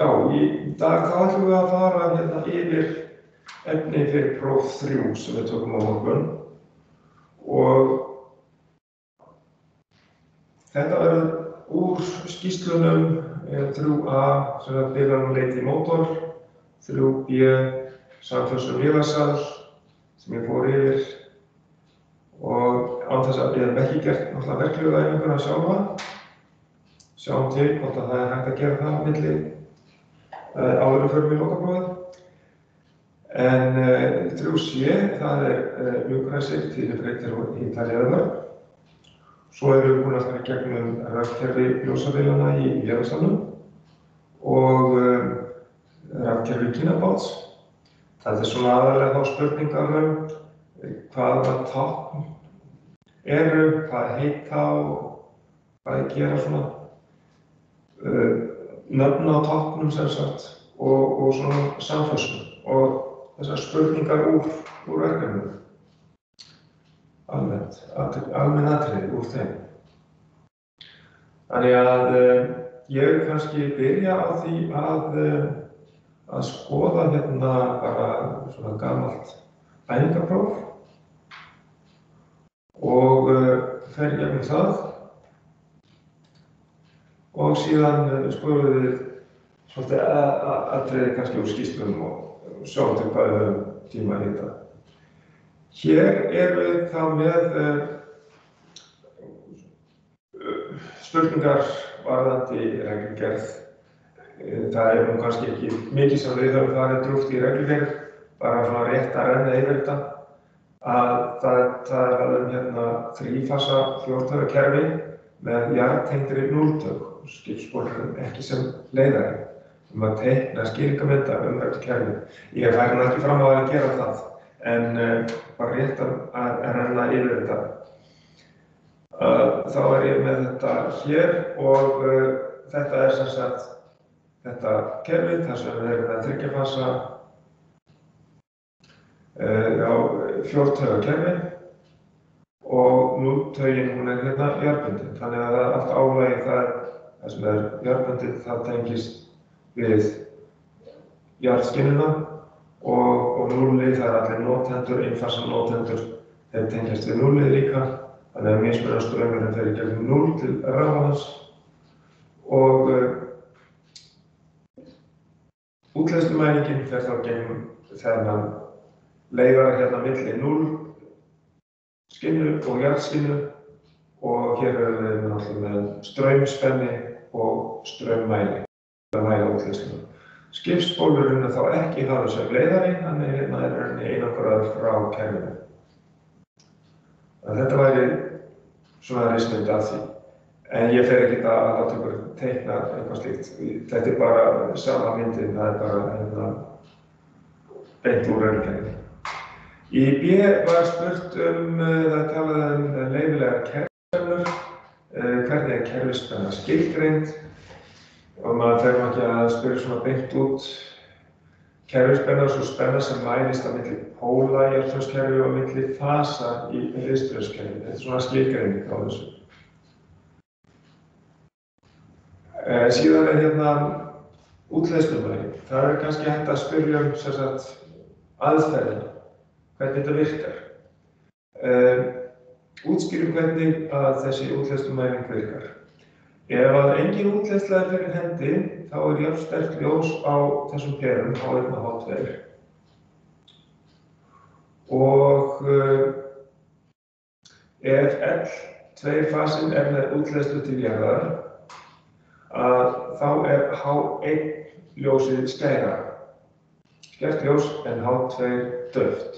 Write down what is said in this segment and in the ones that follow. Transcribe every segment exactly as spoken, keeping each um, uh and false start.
Já, í dag þá ætlum við að fara hérna yfir efni fyrir próf þrjú sem við tökum á morgun og þetta verður úr skýrslunum þrjú A sem er bilanleiti í mótor, þrjú B samförsum vélasal sem ég fór yfir og án þess að við hefum ekki gert náttúrulega verklegu æfinguna sjálfa. Sjáum til hvort að það er hægt að gera það á milli áður en förum í lokaprófið. En þrjú C, það er mjúkræsir, tíðnibreytir og hitaleiðarmörk. Svo erum við búin að fara í gegnum rafkerfi ljósavélana í vélasalnum og rafkerfi kínabáts. Það er svona aðalega þá spurningar um hvaða tákn eru, hvað heita og hvað gera svona nöfn á táknum sem sagt og, og svona samförsum og þessar spurningar úr, úr verkefnum. Almennt, almenn atriði úr þeim. Þannig að ég kannski byrja á því að, að skoða hérna bara svona gamalt æfingapróf og fer í gegnum það og síðan skoðum við svolítið atriði kannski úr skýrslunum og sjáum til hvað við höfum tíma í þetta. Hér erum við þá með spurningar varðandi reglugerð. Það er nú kannski ekki mikið sem við höfum farið djúpt í reglugerð, bara svona rétt að renna yfir þetta. Að það, það er um hérna þrífasa fjórtaugakerfi með jarðtengdri núlltök, skipssporum ekki sem leiðari, um að teikna skýringarmynda um þetta kerfi. Ég færi nú ekki fram á að gera það, en uh, bara rétt að, að renna yfir þetta. Uh, þá er ég með þetta hér og uh, þetta er sem sagt þetta kerfi, þar sem við erum með þriggja-fasa uh, fjórtaugakerfi og núlltaugin hún er hérna jarðbundin. Þannig að það er allt álagið það, það sem er jarðbundið, það tengist við jarðskinnuna og, og núllið, það er allir notendur, einfasa notendur, þeir tengjast við núllið líka. Þannig að mismunandi straumurinn fer í gegnum núll til rafmagns og uh, útleiðslumælingin fer þá gegnum þennan leiðara hérna milli núll skinnu og jarðskinnu og hér erum við náttúrulega með straumspenni og straummæli að mæla útleiðsluna. Skipsbólurinn er þá ekki hafður sem leiðari, þannig hérna er henni einangraður frá kerfinu. Þetta væri svona risnind af því, en ég fer ekkert að láta ykkur teikna eitthvað slíkt. Þetta er bara sama myndin, það er bara hérna beint úr reglugerðinni. Í B var spurt um, það talaði um leyfilegar kerfispennur, hvernig er kerfispenna skilgreind og maður fer nú ekki að spyrja svona beint út. Kerfispenna er svo spenna sem mælist á milli póla í jarðstraumskerfi og milli fasa í riststraumskerfi. Þetta er svona skilgreining á þessu. Eh, síðan er hérna útleiðslumæling. Það er kannski hægt að spyrja um sem sagt aðferðina, hvernig þetta virkar. Eh, útskýrum hvernig að þessi útleiðslumæling virkar. Ef að engin útleiðsla er fyrir hendi, þá er jafn sterkt ljós á þessum perum, H einn og H tvö. Og uh, ef L tvö fasinn er með útleiðslu til jarðar, að þá er H einn ljósið skæra. Skært ljós en H tvö dauft.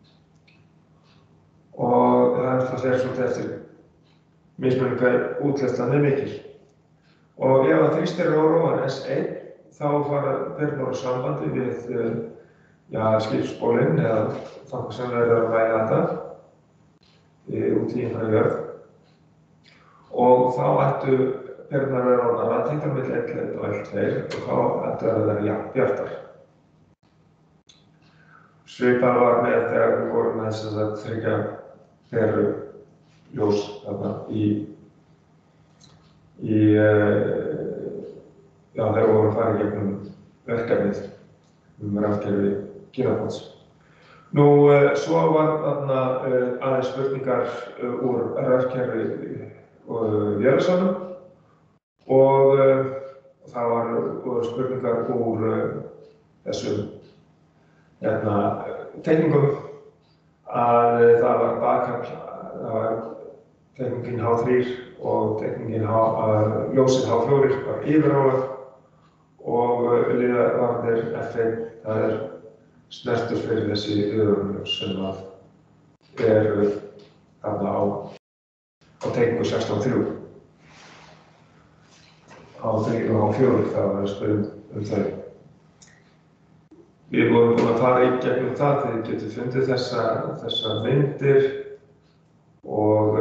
Og það er það þegar svolítið eftir mismunum hver útleiðslan er mikil. Og ef að þrýstir er óróan S einn, þá fara perurnar á sambandi við ja, skipsbólinn eða þannig sem verður að mæla þetta út í einhverju jörð. Og þá ættu perurnar að vera orðnar aðtengdar milli L eitt og L tvö og þá ættu að vera jafn bjartar. Svipað var með þegar við vorum með þess að þriggja peru ljós þarna í í uh, já, þegar við vorum að fara í gegnum verkefnið um rafkerfi Kinapods. Nú, svo var þarna aðeins spurningar úr rafkerfi vélasalnum og það voru spurningar úr þessum hérna, teikningum að það var bakhafl, það var teikningin H þrjú og teikningin H, ljósið H fjögur var yfirráðað og liðarvarnir F eitt, það er snertur fyrir þessi yfirvörunljós sem að eru þarna á, á teikningu sextán þrjú. H þrjú og H fjögur, það var að spyrja um þau. Við vorum búin að fara í gegnum það, þið getur fundið þessa, þessa myndir og,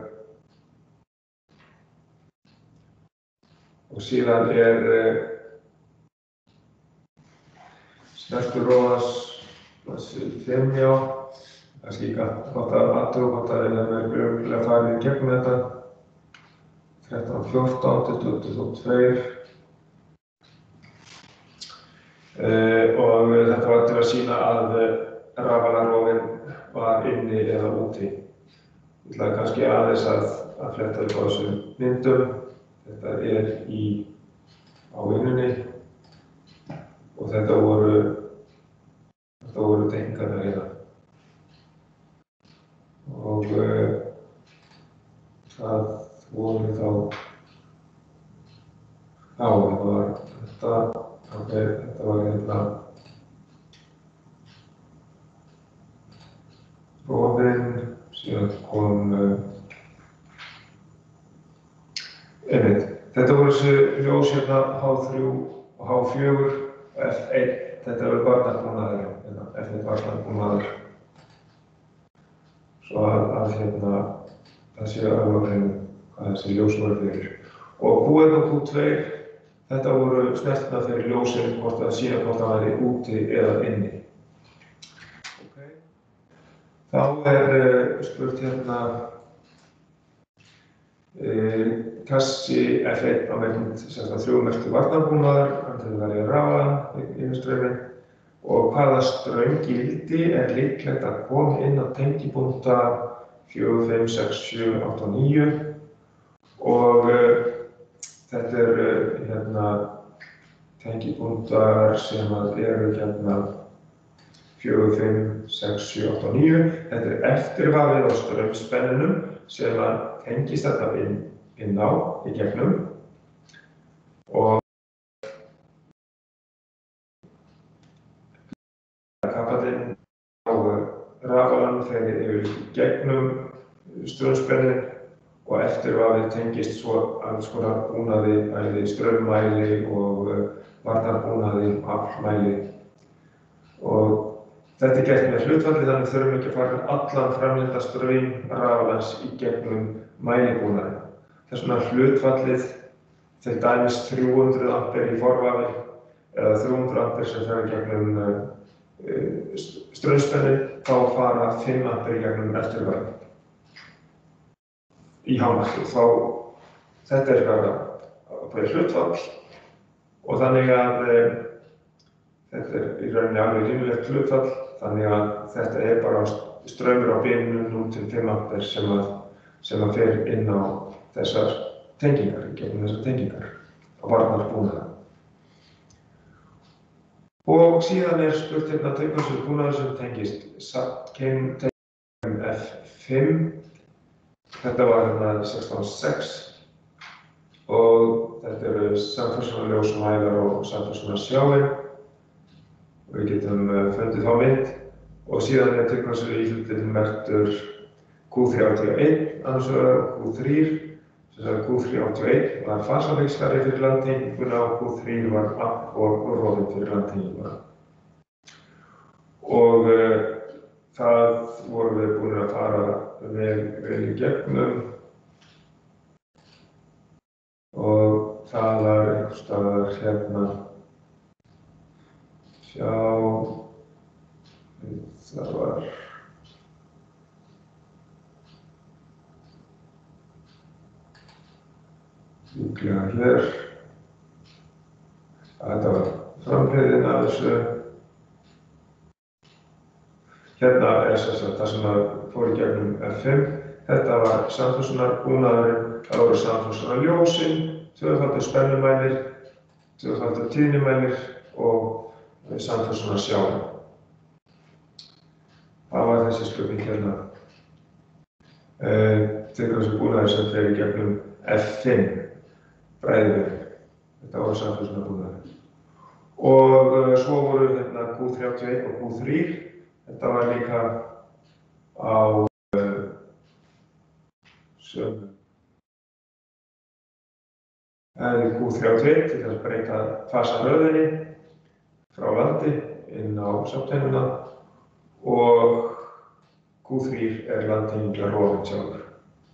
og síðan er snertur róðans fimm, já, kannski gott að athuga hvort að við hefum verið örugglega farið í gegnum þetta. þrettán fjórtán til tuttugu og tvö uh, og þetta var til að sýna að rafalarofinn var inni eða úti. Ég ætlaði kannski aðeins að, að fletta upp á þessum myndum. Þetta er í á vinnunni og þetta voru þetta voru teikningarnar hérna. Og uh, það voru þá já, þetta var þetta, ok, þetta var hérna rofinn, síðan kom uh, einmitt. Þetta voru þessi ljós hérna H þrjú og H fjögur og F eitt, þetta eru varnarbúnaður, hérna, F eitt varnarbúnaður. Svo að, að hérna það sé alveg á hreinu hvað þessi ljós voru fyrir. Og Q eitt og Q tvö, þetta voru snertirnar fyrir ljósin hvort að sína hvort það væri úti eða inni. Okay. Þá er uh, spurt hérna uh, kassi F eitt á megnind þrjú merktu varnarbúnaðar, hann til að verja rafan yfir strauminn og hvaða straumgildi er líklegt að koma inn á tengipunkta fjögur, fimm, sex, sjö, átta og níu og uh, þetta eru uh, hérna tengipunktar sem að eru hérna fjögur, fimm, sex, sjö, átta og níu. Þetta er eftirvafið á straumspennunum sem að tengist þetta inn, inn á í gegnum og kapallinn á rafalanum þegar yfir í gegnum straumspennin og eftirvafið tengist svo alls konar búnaði, bæði straummæli og varnarbúnaði, aflmæli. Og þetta er gert með hlutfalli, þannig þurfum við ekki að fara allan framleidda straum rafalans í gegnum mælibúnaði. Þess vegna hlutfallið til dæmis þrjú hundruð ampere í forvafi eða þrjú hundruð ampere sem fer í gegnum uh, straumspennin, þá fara fimm ampere í gegnum eftirvafið í hámarki. Þá þetta er bara ákveðið hlutfall og þannig að e, þetta er í rauninni alveg rímilegt hlutfall, þannig að þetta er bara straumur á bilinu núll til fimm ampere sem að, sem að fer inn á þessar tengingar, í gegnum þessar tengingar á varnarbúnaði. Og síðan er spurt hérna tengjarsögu búnaður sem tengist SATCHEM tengingum F fimm. Þetta var hérna sextán sex og þetta eru samferðsljósmælar og samferðsljásjáin og við getum fundið þá mynd og síðan er tengjarsögu íhlutin merktur Q þrjátíu og eitt annars vegar og Q þrjú. Q þrjátíu og eitt var fasavíksfæri fyrir landtenginguna og Q þrjú var app og rofinn fyrir landtenginguna. Og uh, það vorum við búin að fara vel, vel í gegnum og það var einhvers staðar hérna, sjá, það var líklega hér. þessu. Hérna er sem sagt það sem fór í gegnum F fimm. Þetta var samflössunarbúnaðurinn, það voru samflössunarljósin, tvöfaldur spennumælir, tvöfaldur tíðnimælir og samflössunarsjáin. Það var þessi spurning hérna. Til þessu búnaður sem fer í gegnum F fimm bræðiveginn. Þetta voru samflössunarbúnaður. Og svo voru hérna Q þrjátíu og eitt og Q þrjú. Þetta var líka á uh, sömu. Það er Q þrjátíu og eitt til að breyta fasanröðinni frá landi inn á safnteymina og Q þrjú er landtengingjarofinn sjálfur.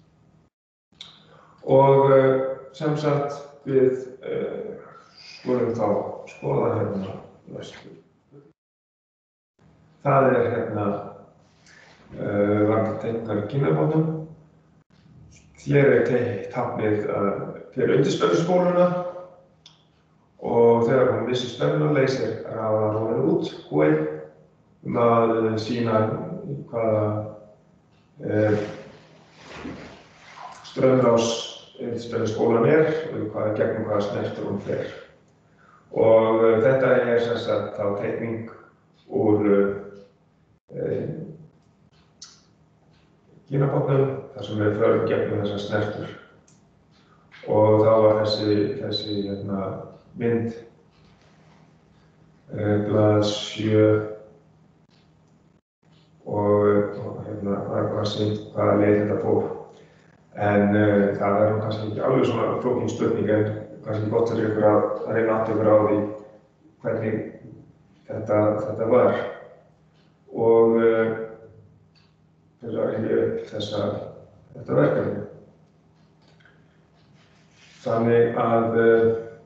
Og uh, sem sagt við uh, skulum þá skoða hérna næstu. Það er hérna uh, varmatengingar í kynjabótum. Hér er táknið uh, fyrir undirspennuspóluna og þegar hún missir spennuna leysir rafalinn út Q eitt um að sýna hvaða uh, straumrás undirspennuspólan er og hvaða gegnum hvaða snertur hún fer. Og uh, þetta er sem sagt þá teikning úr uh, kynjabótnum þar sem við förum gegnum þessar snertur. Og þá var þessi, þessi hérna, mynd uh, blað sjö og, og hérna var bara sýnt hvaða leið þetta fór. En uh, það er kannski ekki alveg svona flókin spurning en kannski gott fyrir ykkur að, að reyna átta ykkur á því hvernig þetta, þetta var. Og uh, fyrir að rifja upp þessa, þetta verkefni. Þannig að uh,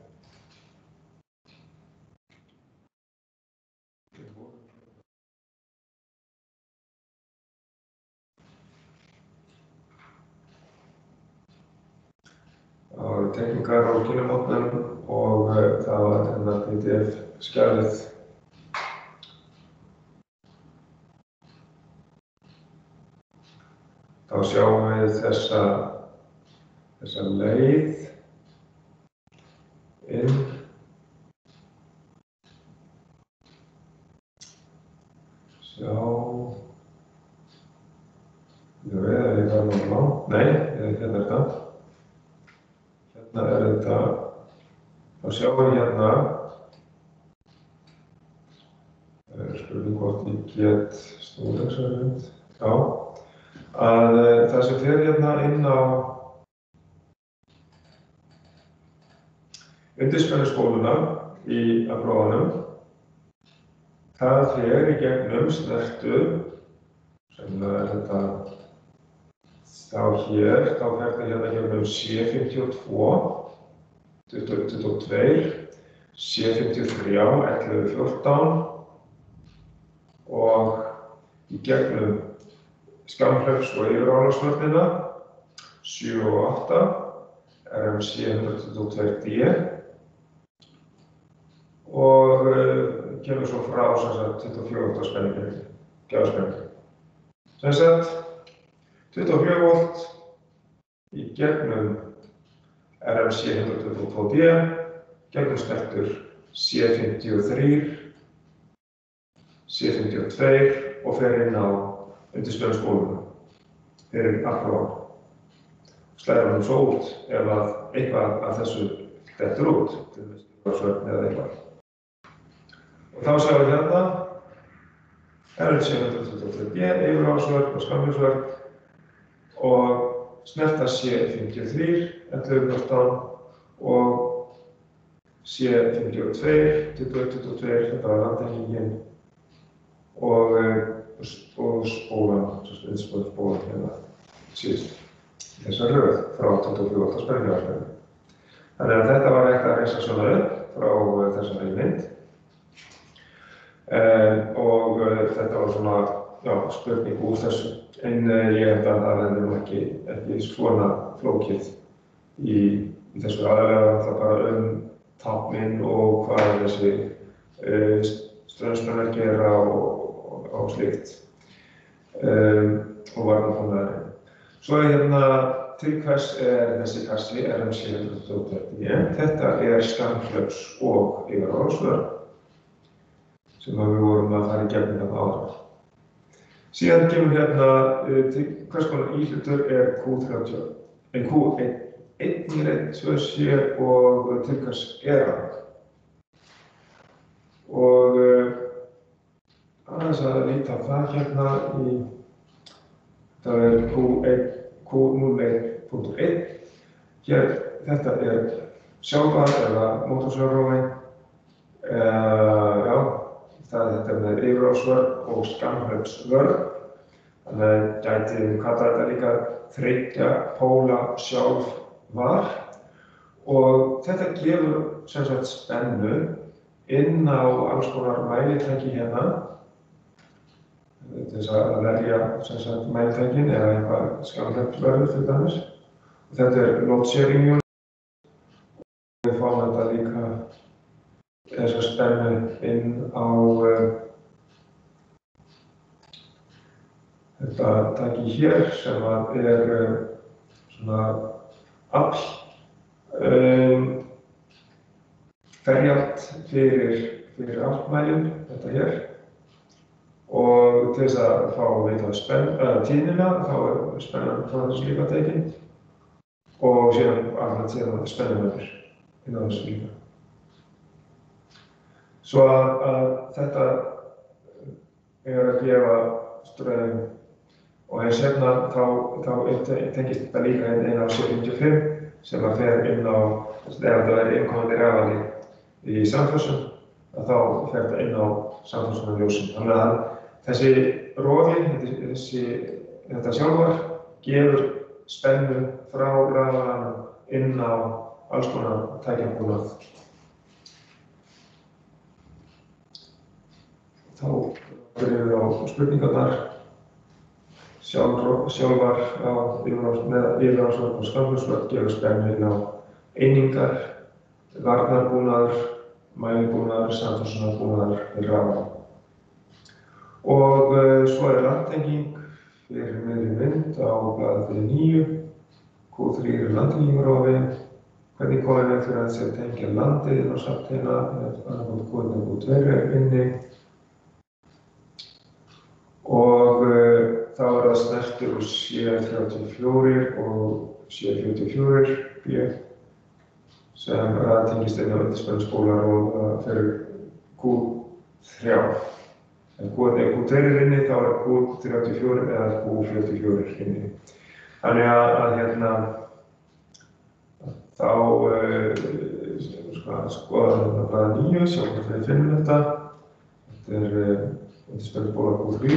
það voru teikningar á kynjabótnum og uh, það var hérna P D F-skjalið. Þá sjáum við þessa, þessa leið inn. Sjá. Ég veit að ég var náttúrulega langt. Nei, hérna er þetta. Hérna er þetta. Þá sjáum við hérna. Það er spurning hvort ég get snúið þessari mynd. Já. Að það sem fer hérna inn á undirspennuspóluna í afrófanum, það fer í gegnum snertu, sem er þetta þá hér, þá fer það hérna gegnum C fimmtíu og tvö, tuttugu og tvö, C fimmtíu og þrjú, ellefu fjórtán og í gegnum skammhlaups- og yfirálagsvörnina, sjö og átta, R M C hundrað tuttugu og tvö D og uh, kemur svo frá sem sagt tuttugu og fjögur volt spenningin, gjafaspenningin. Sem sagt tuttugu og fjögur volt í gegnum R M C hundrað tuttugu og tvö D, gegnum snertur C fimmtíu og þrjú, C fimmtíu og tvö og fer inn á undirspennuspóluna fyrir afrófan. Slæðir hann svo út ef að eitthvað af þessu dettur út, til dæmis yfirálasvörn eða eitthvað. Og þá sjáum við hérna R M C hundrað tuttugu og tvö D, yfirálasvörn og skammhlaups og snerta C fimmtíu og þrjú, ellefu fjórtán og C fimmtíu og tvö, tuttugu og eitt tuttugu og tvö, þetta var landtengingin og og spólan, undirspennuspólan hérna síðust. Þessa röð frá tuttugu og fjögur volt spenningarspennu. Þannig að þetta var hægt að reisa svona upp frá þessari mynd. Eh, og uh, þetta var svona já, spurning úr þessu. En uh, ég held að það verður nú ekki, ekki svona flókið í, í þessu aðalega það bara um táknin og hvað þessi straumspenna gera og, og slíkt um, og varmabúnaðurinn. Svo er hérna til hvers er þessi kassi R M sjö hundrað tuttugu. Þetta er skammhlaups og yfirráðasvörn sem við vorum að fara í gegnum þetta áður. Síðan kemur hérna til hvers konar íhlutur er Q þrjátíu, en Q einn einn tvö sjö og til hvers er hann. Og aðeins að líta á það hérna í það er Q einn Q núll einn punktur einn. Hér þetta er sjálfar eða mótorsjálfrófin. Uh, já, það er þetta með yfirráðasvörn og skammhlaupsvörn. Þannig að gæti við kalla þetta líka þriggja póla sjálfvar. Og þetta gefur sem sagt spennu inn á alls konar mælitæki hérna. Til þess að verja sem sagt mælitækin eða eitthvað skammhlaupsvörður til dæmis. Og þetta er load sharing unit. Við fáum þetta líka þessa spennu inn á uh, þetta tæki hér sem að er uh, svona afl um, ferjalt fyrir, fyrir aflmælinn, þetta hér. Og til þess að fá að vita spenn, uh, tíðnina, þá er spennan frá þessu líka tekin. Og síðan alveg síðan spennumöður inn á þessu líka. Svo að, að þetta er að gefa straum og eins hérna þá, þá tengist þetta líka inn á sjö fimmtíu og fimm sem að fer inn á, ef þetta verður innkomandi rafali í samfössum, að þá fer þetta inn á samfössunarljósin. Þannig að þessi rofi, þessi, þetta sjálfar, gefur spennu frá rafalanum inn á alls konar tækjabúnað. Þá byrjum við á spurningarnar. Sjálf, sjálfar á yfirráðasvörn og skammhlaupsvörn gefur spennu inn á einingar, varnarbúnaður, mælibúnaður, samfössunarbúnaður við rafal. Og uh, svo er landtenging fyrir miðri vind á blaði níu. Q þrjú er landtengingarofi. Hvernig komum við fyrir að þessi að tengja landið inn á safnteina, annað Q einn og Q tvö er inni. Og uh, þá er það snertur úr sjö þrjátíu og fjögur og sjö fjörutíu og fjögur B sem raðtengist inn á undirspennusbólar og uh, fyrir Q þrjú. En Q tvö er inni, þá er Q þrjátíu og fjögur eða Q fjörutíu og fjögur inni. Þannig að, að hérna, þá uh, skoða hérna blaði níu, sjá hvort við finnum þetta. Þetta er uh, undirspennusbólar Q þrjú.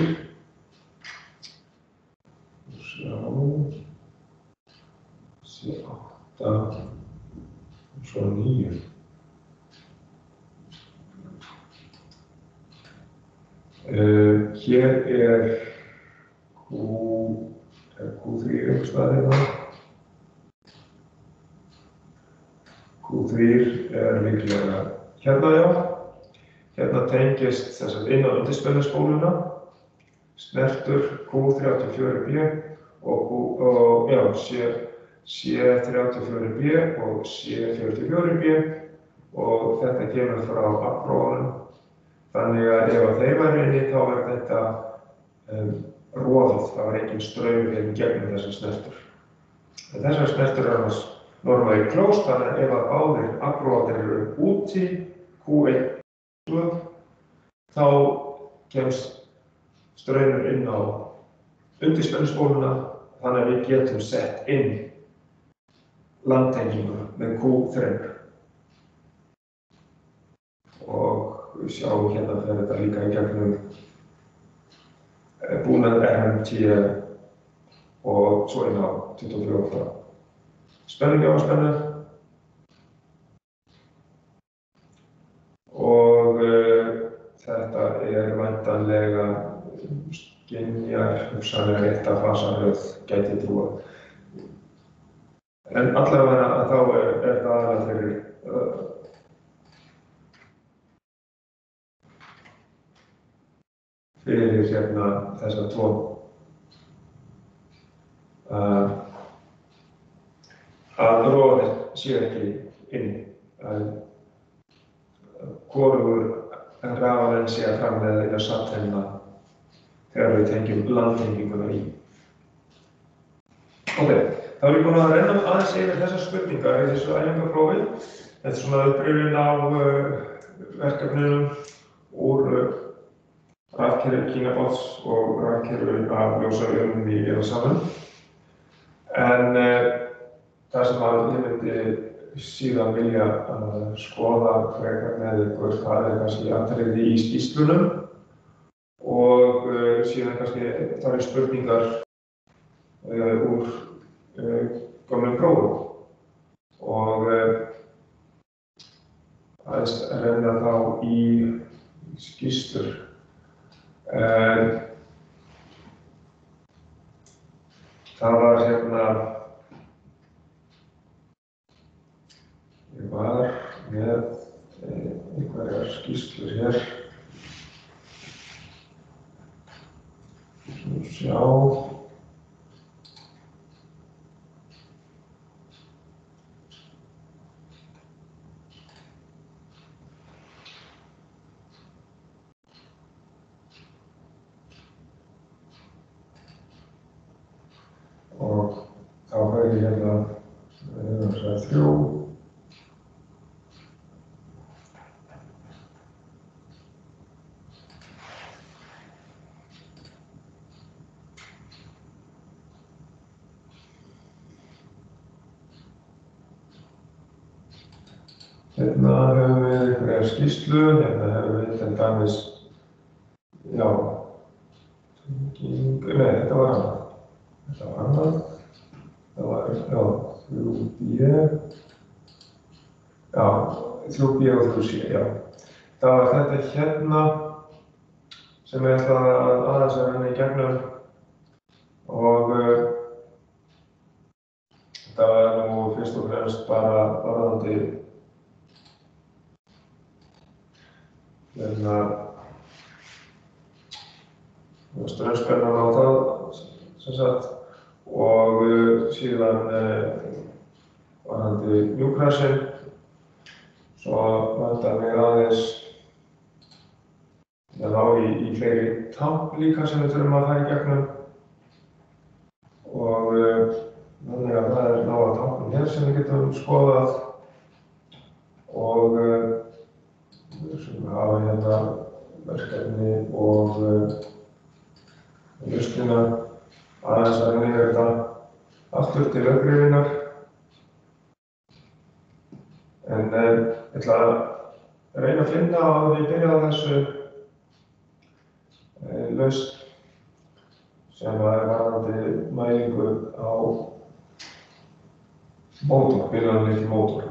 Sjá, sjá átta og svo níu. Uh, hér er Q, er Q þrjú einhvers staðar hérna. Q þrjú er líklega hérna, já. Hérna tengist þess að inn á undirspennusbóluna, snertur Q þrjátíu og fjögur B og, Q, og já, sjö þrjátíu og fjögur B og sjö fjörutíu og fjögur B og þetta kemur frá aflrófunum. Þannig að ef að þeir væru inni þá er þetta um, rofið, það var engin straumur hérna gegnum þessar snertur. En þessar snertur er annars normally closed, þannig að ef að báðir aflrófunir eru úti, Q einn, þá kemst straumur inn á undirspennusbóluna, þannig að við getum sett inn landtengingu með Q þrjú. Og við sjáum hérna þegar þetta líka í gegnum búnað R M tíu og svo inn á tuttugu og fjögur. Spennu og spennu. Og uh, þetta er væntanlega skynjar hugsanlega rétta fasaröð, gæti ég trúa. En allavega að þá er, er það aðalega fyrir uh, þessa tvo uh, að rofarnir séu ekki inni. Að hvorugur rafalinn sé að framleiða inn á safnheimina þegar við tengjum landtenginguna í. Ok, þá er ég búinn að renna aðeins yfir þessar spurningar í þessu æfingaprófi. Þetta er svona upprifjun á uh, verkefnunum úr uh, rafkerfi Kinabots og rafkerfi af ljósavélum í vélasalnum. En uh, það sem að ég myndi síðan vilja uh, skoða frekar með ykkur, það er kannski atriði í skýrslunum og uh, síðan kannski það eru spurningar uh, úr uh, gömlum prófum. Og uh, aðeins renna þá í skýrslur. Uh, það var hérna Ég var með einhverjar skýrslur hér. Sjá. Og þá fær ég hérna þessar þrjú. Hérna höfum við einhverjar skýrslu, hérna höfum við til dæmis, já, tenging, nei, þetta var annað. Þetta var annað. Það var, já, þrjú B. Já, þrjú B og þrjú C, já. Það var þetta hérna sem ég ætla að aðeins að renna í gegnum og uh, þetta var nú fyrst og fremst bara varðandi hérna straumspennan á það sem sagt og uh, síðan uh, varðandi mjúkrasinn. Svo vantar mig aðeins að ná í, í fleiri tákn líka sem við þurfum að fara í gegnum og uh, þannig að það er náða táknum hér sem við getum skoðað og uh, sem við hafa hérna verkefni og uh, lausnina aðeins að renna yfir þetta aftur til upprifjunar. En uh, ég ætla að reyna að finna að við byrja á þessu uh, lausn sem er varðandi mælingu á mótor, bilanleiki mótor.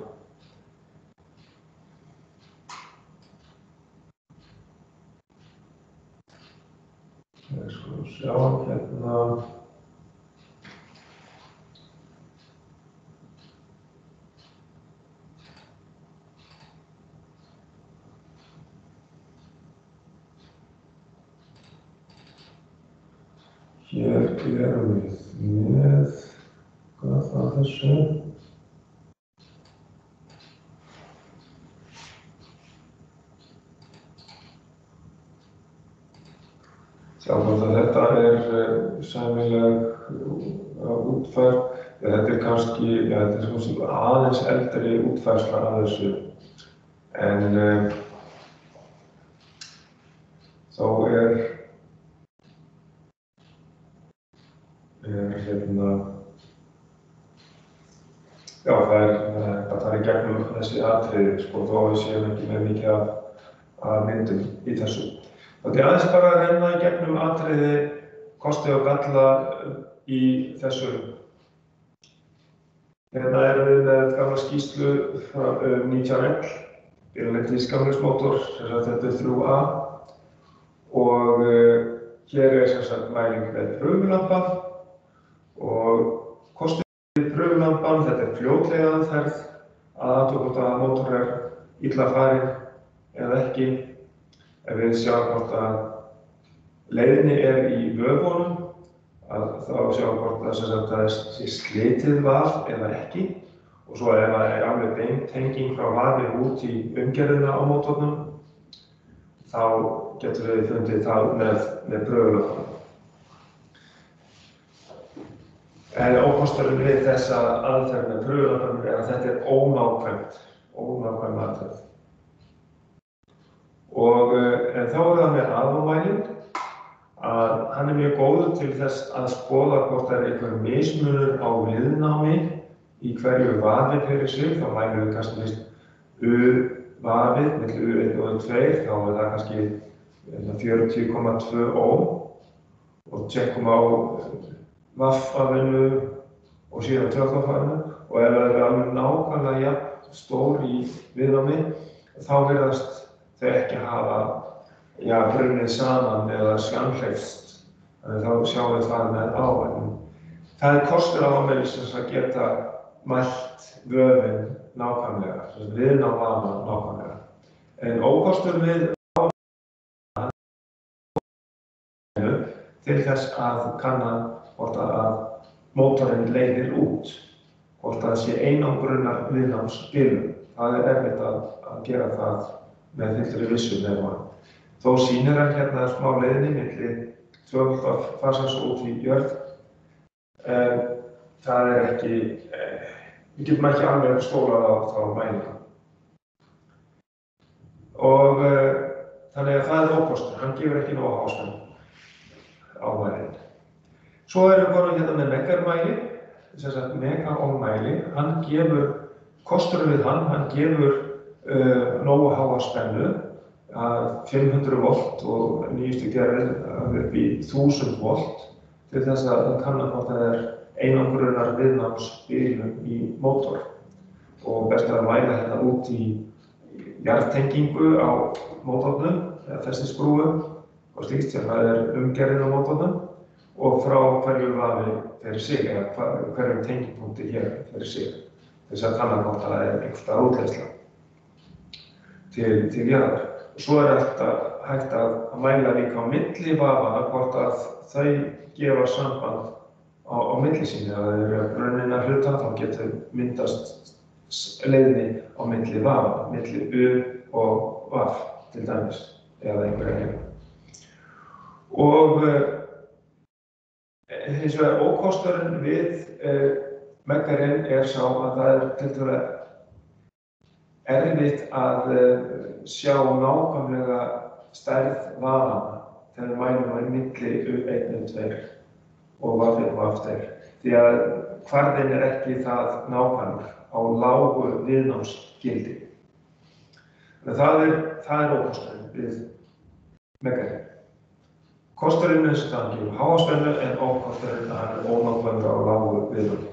Við skulum sjá hérna. Hér erum við með, hvað það þessu? Sjá hvort að þetta er sæmileg útfærð, þetta er kannski, ja, þetta er svona aðeins eldri útfærsla að þessu, en um, þó er, er hérna, já það er hægt að fara í gegnum þessi atriði, sko, þó við séum ekki með mikið af, af myndum í þessu. Þetta er aðeins bara að renna í gegnum atriði, kosti og galla í þessu. Hérna erum við með gamla skýrslu frá um, nítján L, bilanleiki skamlegsmótor, sem sagt þetta er þrjú A og uh, hér er sem sagt mæling með prufulampa og kosti við prufulampan, þetta er fljótlega aðferð að athuga hvort að mótor er illa farinn eða ekki. Ef við sjáum hvort að leiðinni er í vöfunum, að þá sjá hvort það sem sagt það sé slitið vað eða ekki. Og svo ef það er alveg bein tenging frá vaði út í umgerðina á mótornum, þá getur við fundið það með, með pröfulöpunum. En ókosturinn við þessa aðferð með pröfulöpunum er að þetta er ónákvæmt, ónákvæm aðferð. Og en þá er það með aðalmælinn, að hann er mjög góður til þess að skoða hvort það er einhver mismunur á viðnámi í hverju vaði fyrir sig. Þá mælum við kannski fyrst U-vafið milli U eitt og U tvö, þá er það kannski fjörutíu komma tvö ohm og tjekkum á vaff-vafinu og síðan tvöfaldafafinu, og ef það er alveg nákvæmlega jafn stór í viðnámi, þá virðast þau ekki hafa ja, brunnið saman eða skamhleypst. Þannig þá sjáum við það með ávægum. Það er kostur á ámælisins að geta mælt vöfin nákvæmlega, viðnám vana nákvæmlega. En ókostur við ámælinu til þess að kanna hvort að mótorinn leiðir út, hvort að það sé einangrunar viðnámsbilun. Það er erfitt að, að gera það með fullri vissu með hann. Þó sýnir hann hérna smá leiðinni milli tvöfaldafarsans út í jörð. En það er ekki, við getum ekki alveg stólað á þá mælingu. Og þannig að það er ókostur, hann gefur ekki nóg háspennu á mælinn. Svo erum við komin hérna með megarmæli, sem sagt megaohmmæli. Hann gefur, kosturinn við hann, hann gefur uh, nógu háa spennu, að fimm hundruð volt og nýjustu gerðin upp í þúsund volt til þess að kanna hvort það er einangrunar viðnámsbilun í mótor. Og best að mæla hérna út í jarðtengingu á mótornum, eða festiskrúfu og slíkt sem það er umgerðin á mótornum, og frá hverju vafi fyrir sig, eða hverjum tengipunkti hér fyrir sig, þess að kanna hvort það er einhversta útleiðsla til, til jarðar. Og svo er alltaf hægt að mæla líka á milli vafana hvort að þau gefa samband á, á milli sín. Ef það eru brunnin að hluta, þá getur myndast leiðni á milli vafana, milli U og vaff til dæmis, eða einhverja heim. Og hins vegar ókosturinn við eh, megarinn er sá að það er tiltölulega erfitt að eh, sjá nákvæmlega stærð vafana þegar við mælum á milli U eitt og U tvö og vaff eitt og vaff tvö. Því að kvarðinn er ekki það nákvæmur á lágu viðnámsgildi. Það er, það er ókosturinn við megarinn. Kosturinn er þess að hann gefur háa spennu en ókosturinn að hann er ónákvæmur á lágu viðnámi.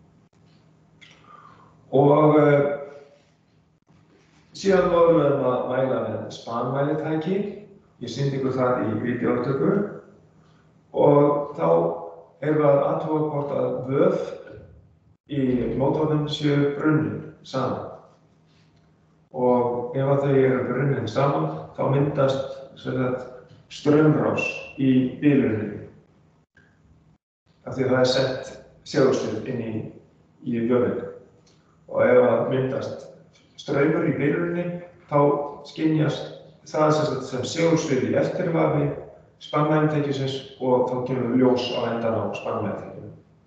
Og uh, síðan vorum við að mæla með spanmælitæki. Ég sýndi ykkur það í vídeóupptöku. Og þá erum við að athuga hvort að vöf í mótornum séu brunnin saman. Og ef að þau eru brunnin saman, þá myndast sagt, straumrás í biluninni. Af því að það er sett segulsvið inn í, í vöfinn. Og ef að myndast straumur í biluninni, þá skynjast það sem, sem segulsvið í eftirvafi spannmælitækisins og þá kemur ljós á endan á spannmælitækinu.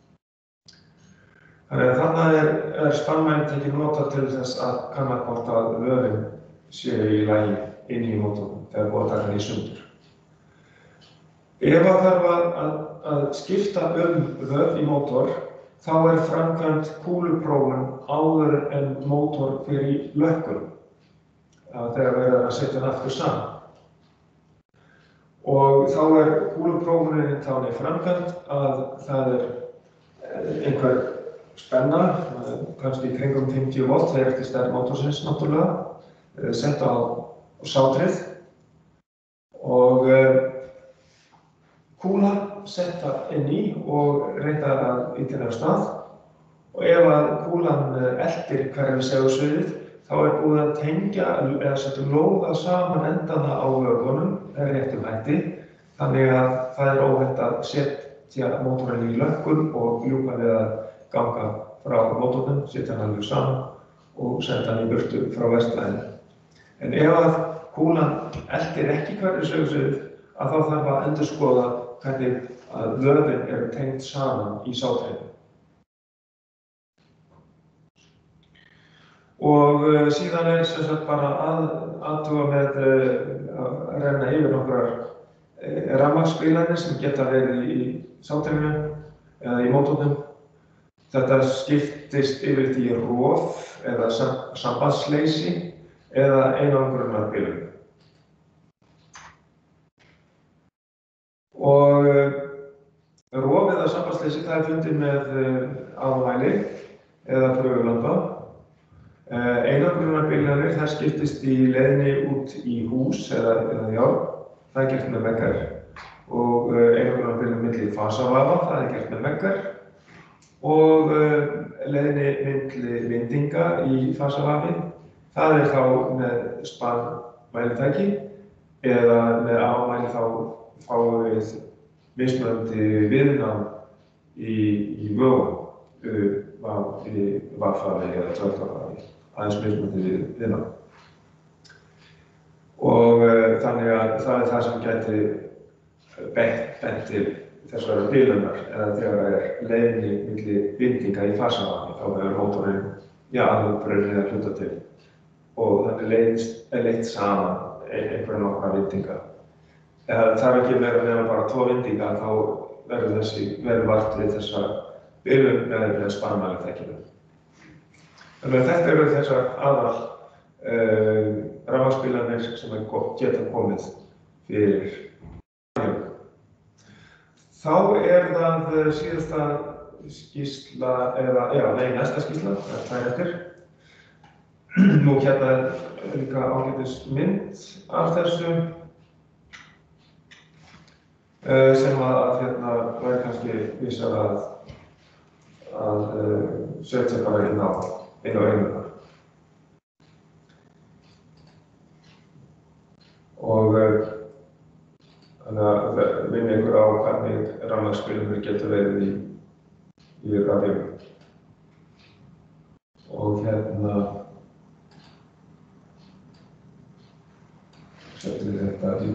Þannig að þarna er, er spannmælitæki notað til þess að kanna hvort að vöfin séu í lagi inn í mótornum þegar búið að taka því sundur. Ef það þarf að, að skipta um vöf í mótor, þá er framkvæmt kúluprófun áður en mótor fer í lökkun, þegar verður að setja hann aftur saman. Og þá er kúluprófunin þannig framkvæmt að það er einhver spenna, kannski í kringum fimmtíu volt, það er eftir stærð mótorsins náttúrulega, sett á, á sátrið og kúla setta inn í og reynda að ýta af stað. Og ef að kúlan eltir hverju segulsviðið, þá er búið að tengja eða setja lóða saman endana á vöfunum, það er réttum hætti, þannig að það er óhætt að setja mótorinn í lökkun og ljúka við að ganga frá mótornum, setja hann alveg saman og senda hann í burtu frá verkstæðinu. En ef að kúlan eltir ekki hverfirsögusvið, að þá þarf að endurskoða hvernig að vöðvin eru tengd saman í sáttreinu. Og uh, síðan er sem sagt bara að athuga með uh, að renna yfir nokkrar uh, rafmagnsbílanir sem geta verið í sáttreinu eða í mótornum. Þetta skiptist yfir því rof eða sambandsleysi eða einangrunarbilun. Og uh, rof eða sambandsleysi það er fundið með uh, afmæli eða pröfulampa. Uh, einangrunarbilanir það skiptist í leiðinni út í hús eða, eða járn, það er gert með meggar. Og uh, einangrunarbilun milli fasavafa, það er gert með meggar. Og uh, leiðinni milli vindinga í fasavafi, það er þá með spanmælitæki eða með afmæli þá fáum við mismunandi viðnám í, í vögum, uh, í varfafi eða tvöldvarfafi, aðeins mismunandi við, viðnám. Og uh, þannig að það er það sem gæti bent, bent til þessara bilunar eða þegar það er leiðinni milli vindinga í fasavafi, þá hefur mótorinn já, alveg brunnið að hluta til. Og þannig leiðist er leitt saman einhverja nokkra vindinga. Ef það er ekki meira meðan bara tvo vindinga, þá verður þessi verður vart við þessa bilun með, með spanmælitækinu. Þannig að þetta eru þessar aðal uh, rafmagnsbílanir sem geta komið fyrir. Þá er það síðasta skýrsla, eða já, nei, næsta skýrsla, það er tvær eftir. Nú hérna er líka ágætis mynd af þessu uh, sem að, að hérna væri kannski vísar að, að uh, setja bara inn á inn á einunar. Og uh, þannig að það minni ykkur á hvernig rafmagnsbílarnir getur verið í, í rafvélum. Og hérna setjum við þetta í.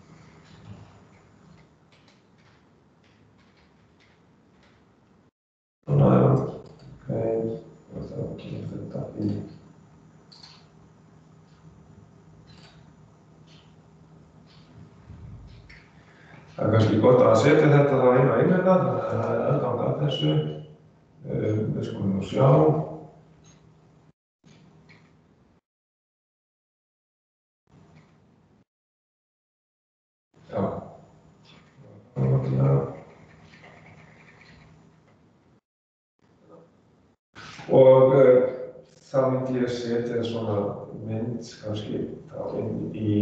Svona er það. Ok, og þá kemur þetta í. Það er kannski gott að setja þetta þá inn á einhverja, þannig að það er aðgang að þessu. Við skulum nú sjá. Já. Og uh, þá myndi ég setja svona mynd kannski þá inn í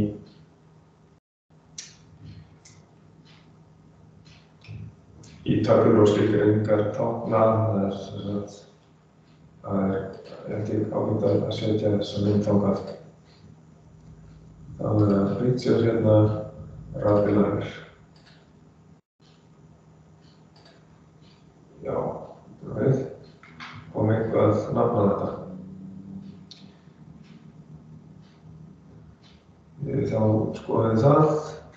í töflur og skilgreiningar tákna. Það er sem sagt það er eftir ágætt að setja þessa mynd þangað. Það er að brýtja hérna rafbílanir. Já, þú veit. Kom eitthvað að nafna þetta. Við þá skoðum við það.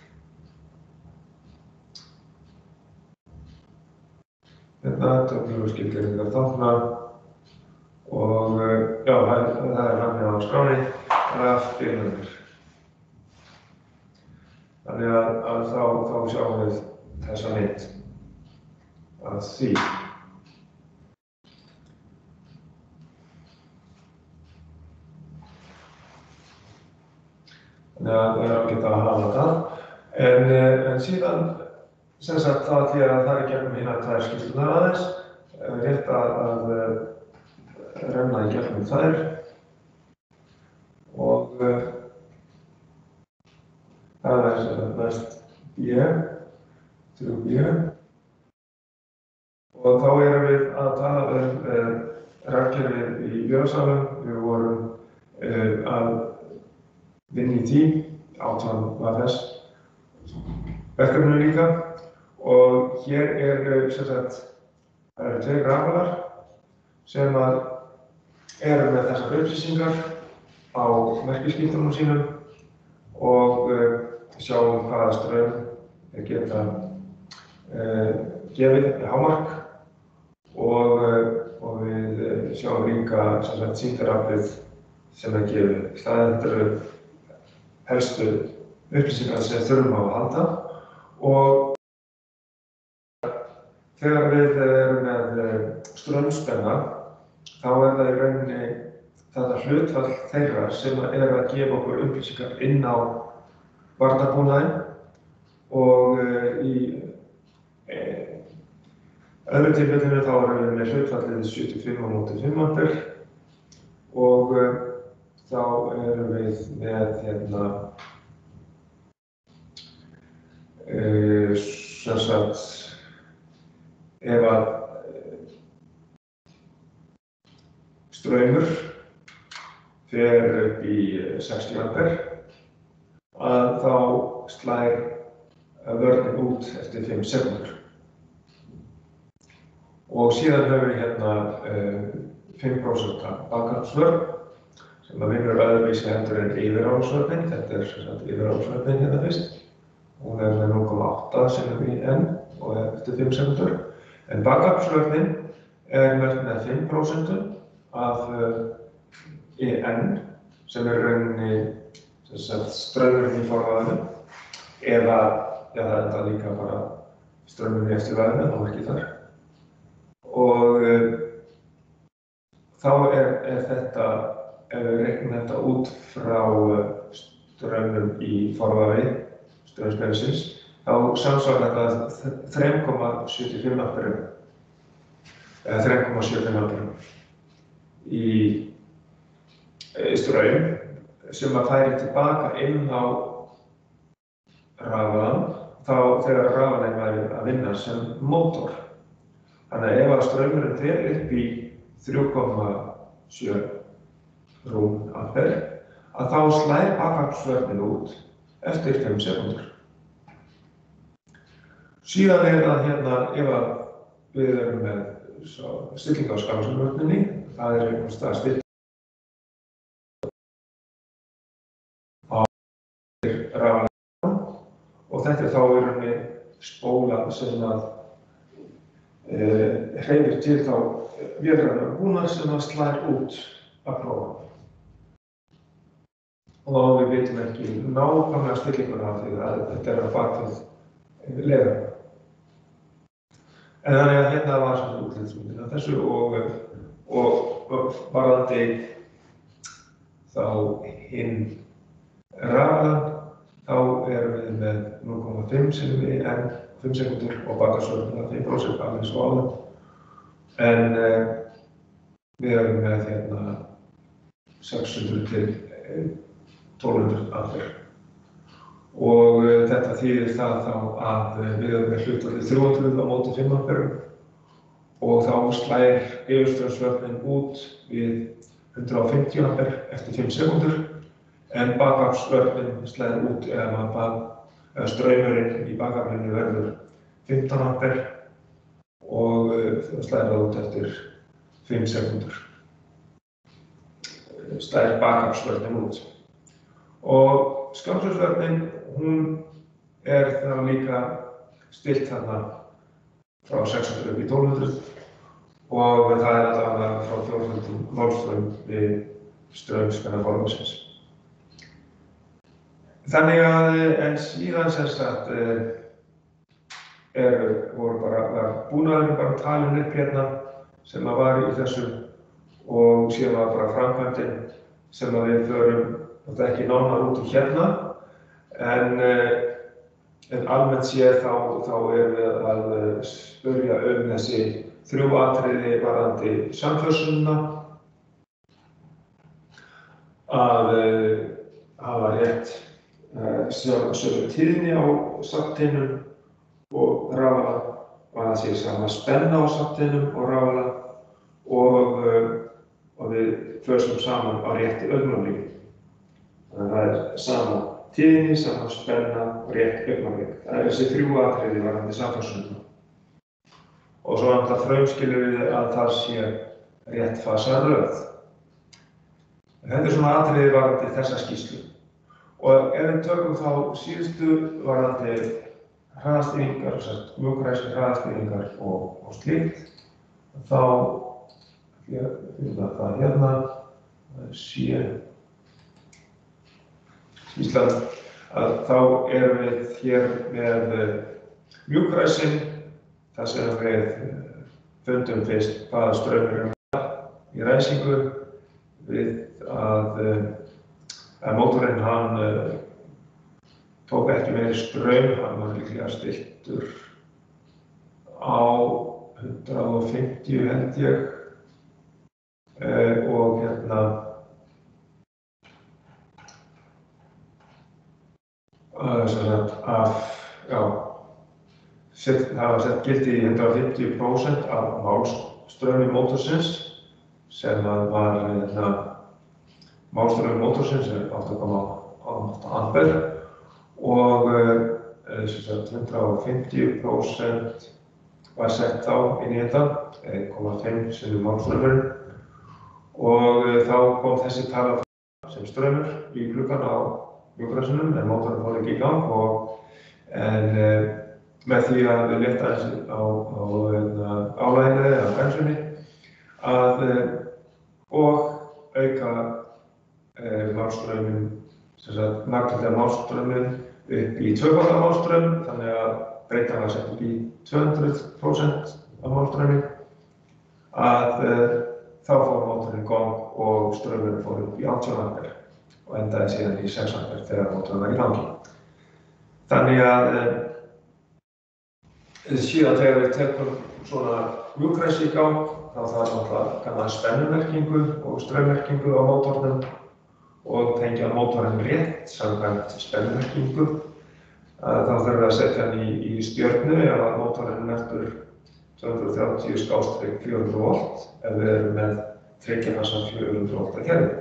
Hérna, töflur og skilgreiningar tákna. Og já, það er, það er nafnið á skráni, rafbílanir. Þannig að, að þá, þá sjáum við þessa mynd að því. Þannig að það er ágætt að hafa það. En, en síðan, sem sagt, þá ætla ég að það er gegnum hinar tvær skýrslurnar aðeins, rétt að, að renna í gegnum þær. Og það er næst B, þrjú B. Og þá erum við að tala um rafkerfið í vélasalum. Við vorum uh, að vinna í því, átján V F S. verkefninu líka og hér er sem sagt, það eru tveir rafalar sem að eru með þessar upplýsingar á merkiskírteinunum sínum og uh, sjáum hvaða straum þeir geta uh, gefið í hámark og, uh, og við uh, sjáum líka sem sagt sýndaraflið sem er gefið. Það eru helstu upplýsingar sem þurfum á að halda og þegar við erum með straumspenna þá er það í rauninni þetta hlutfall þeirra sem er að gefa okkur upplýsingar inn á varnarbúnaðinn og uh, í eh, öðru tilfellinu þá erum við með hlutfallið sjötíu og fimm á móti fimm ampere og uh, þá erum við með hérna uh, sem sagt ef að straumur fer upp í sextíu ampere að þá slær vörnin út eftir fimm sekúndur. Og síðan höfum við hérna uh, fimm prósent bakgrunnsvörn sem að vinnur öðruvísi heldur en yfirárásvörnin. Þetta er sem sagt yfirárásvörnin hérna fyrst. Hún er með núll komma átta sem er í N og eftir fimm sekúndur. En bakgrunnsvörnin er með fimm prósent af uh, E N sem er rauninni straumurinn í forvæðinu eða já, það er þetta líka bara straumurinn í eftirvæðinu, þá ekki þar. Og uh, þá er, er þetta, ef við reiknum þetta út frá uh, straumnum í forvæði straumspennisins, þá samsvarar þetta þrjú komma sjötíu og fimm amperum eða þrjú komma sjötíu og fimm amperum í straum sem að færi tilbaka inn á rafalann þá þegar rafalann væri að vinna sem mótor. Þannig að ef að straumurinn fer upp í þrjú komma sjö rúm ampere að þá slær bakgrunnsvörnin út eftir fimm sekúndur. Síðan er það hérna ef að við erum með stilling á skammsvörninni, það er einhvers staðar stilling og þetta er þá í rauninni spóla sem að e, hreyfir til þá vélrænar búnað sem að slær út að prófa. Og við vitum ekki nákvæmlega stillinguna af því að þetta er að bakvið leiðarana. En þannig að hérna var sem sagt útlitsmyndin af þessu og, og, og varðandi þá hinn rafalann þá erum við með núll komma fimm sem við N fimm sekúndur og bakgrunnsvörnin fimm prósent alveg svo áður. En eh, við erum með hérna sex hundruð til tólf hundruð ampere. Og eh, þetta þýðir það þá að við erum með hlutfallið þrjú hundruð á móti fimm amperum og þá slær yfirstraumsvörnin út við hundrað og fimmtíu ampere eftir fimm sekúndur. En bakgrunnsvörnin slær út ef að straumurinn í bakgrunninum verður fimmtán ampere og það slær það út eftir fimm sekúndur. Slær bakgrunnsvörnin út. Og skammsvörnin, hún er þá líka stillt þarna frá sex hundruð upp í tólf hundruð og það er allavega frá fjórþúsund voltstraum við straumspenna formaðsins. Þannig að en síðan sem sagt er, voru bara, var búnaðurinn bara talin upp hérna sem að var í þessu og síðan var bara framkvæmdin sem að við förum þetta ekki nánar út í hérna en, en almennt séð þá, þá erum við að spyrja um þessi þrjú atriði varðandi samförsunina að hafa rétt sömu tíðni á safnteinum og rafalann og að það sé sama spenna á safnteinum og rafalann og, og við fösum saman á rétti augnabliki. Þannig að það er sama tíðni, sama spenna og rétt augnablik. Það er þessi þrjú atriði varðandi samfærsluna. Og svo náttúrulega frumskilur við að það sé rétt fasaröð. Þetta er svona atriði varðandi þessa skýrslu. Og ef við tökum þá síðustu varðandi hraðastýringar, mjúkræsir hraðastýringar og, og slíkt, þá ég finna það hérna, það er sé skýrslan, að þá erum við hér með mjúkræsin, þar sem við fundum fyrst hvaða straumur er í ræsingu við að, að mótorinn hann tók ekki meiri straum, hann var líklega stilltur á hundrað og fimmtíu held ég og hérna sem sagt af, já, set, það var sett gildi í hundrað og fimmtíu prósent af málstraumi mótorsins sem var hérna, málstraumi mótorsins er átta komma átta ampere og sem sagt hundrað og fimmtíu prósent var sett þá inn í þetta, eitt komma fimm sinnum málstraumurinn og þá kom þessi tala sem straumur í gluggann á mjúkræsinum en mótorinn fór ekki í gang og en með því að við létta aðeins á, á álaginu eða bensunni að og auka e, málstrauminn, sem sagt magnúðlega málstrauminn upp í tvöfaldan málstraum, þannig að breytan var sett upp í tvö hundruð prósent af málstraumi að e, þá fór mótorinn í gang og straumurinn fór upp í átján ampere og endaði síðan í sex ampere þegar mótorinn var í gangi. Þannig að e, síðan þegar við tekum svona mjúkræsi í gang, þá þarf náttúrulega kannan spennumerkingu og straummerkingu á mótornum og tengja mótorinn rétt samkvæmt spennumerkingu. Þá þurfum við að setja hann í, í stjörnu ef að mótorinn merktur tvö hundruð þrjátíu fjögur hundruð volt ef við erum með þriggja fasa fjögur hundruð volta kerfi.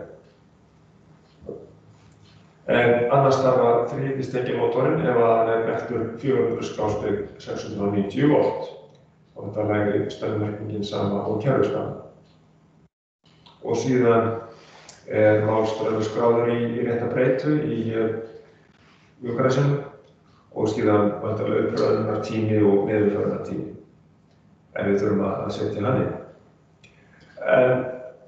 En annars starfar þrívíddartengimótorinn ef að hann er merktur fjögur hundruð sex hundruð níutíu volt og þetta lægri spennumerkingin sama og kerfispenna. Og síðan er málstraumur skráður í, í rétta breytu í mjúkræsinu og síðan væntanlega uppröðunartími og niðurförunartími en við þurfum að setja hann inn. En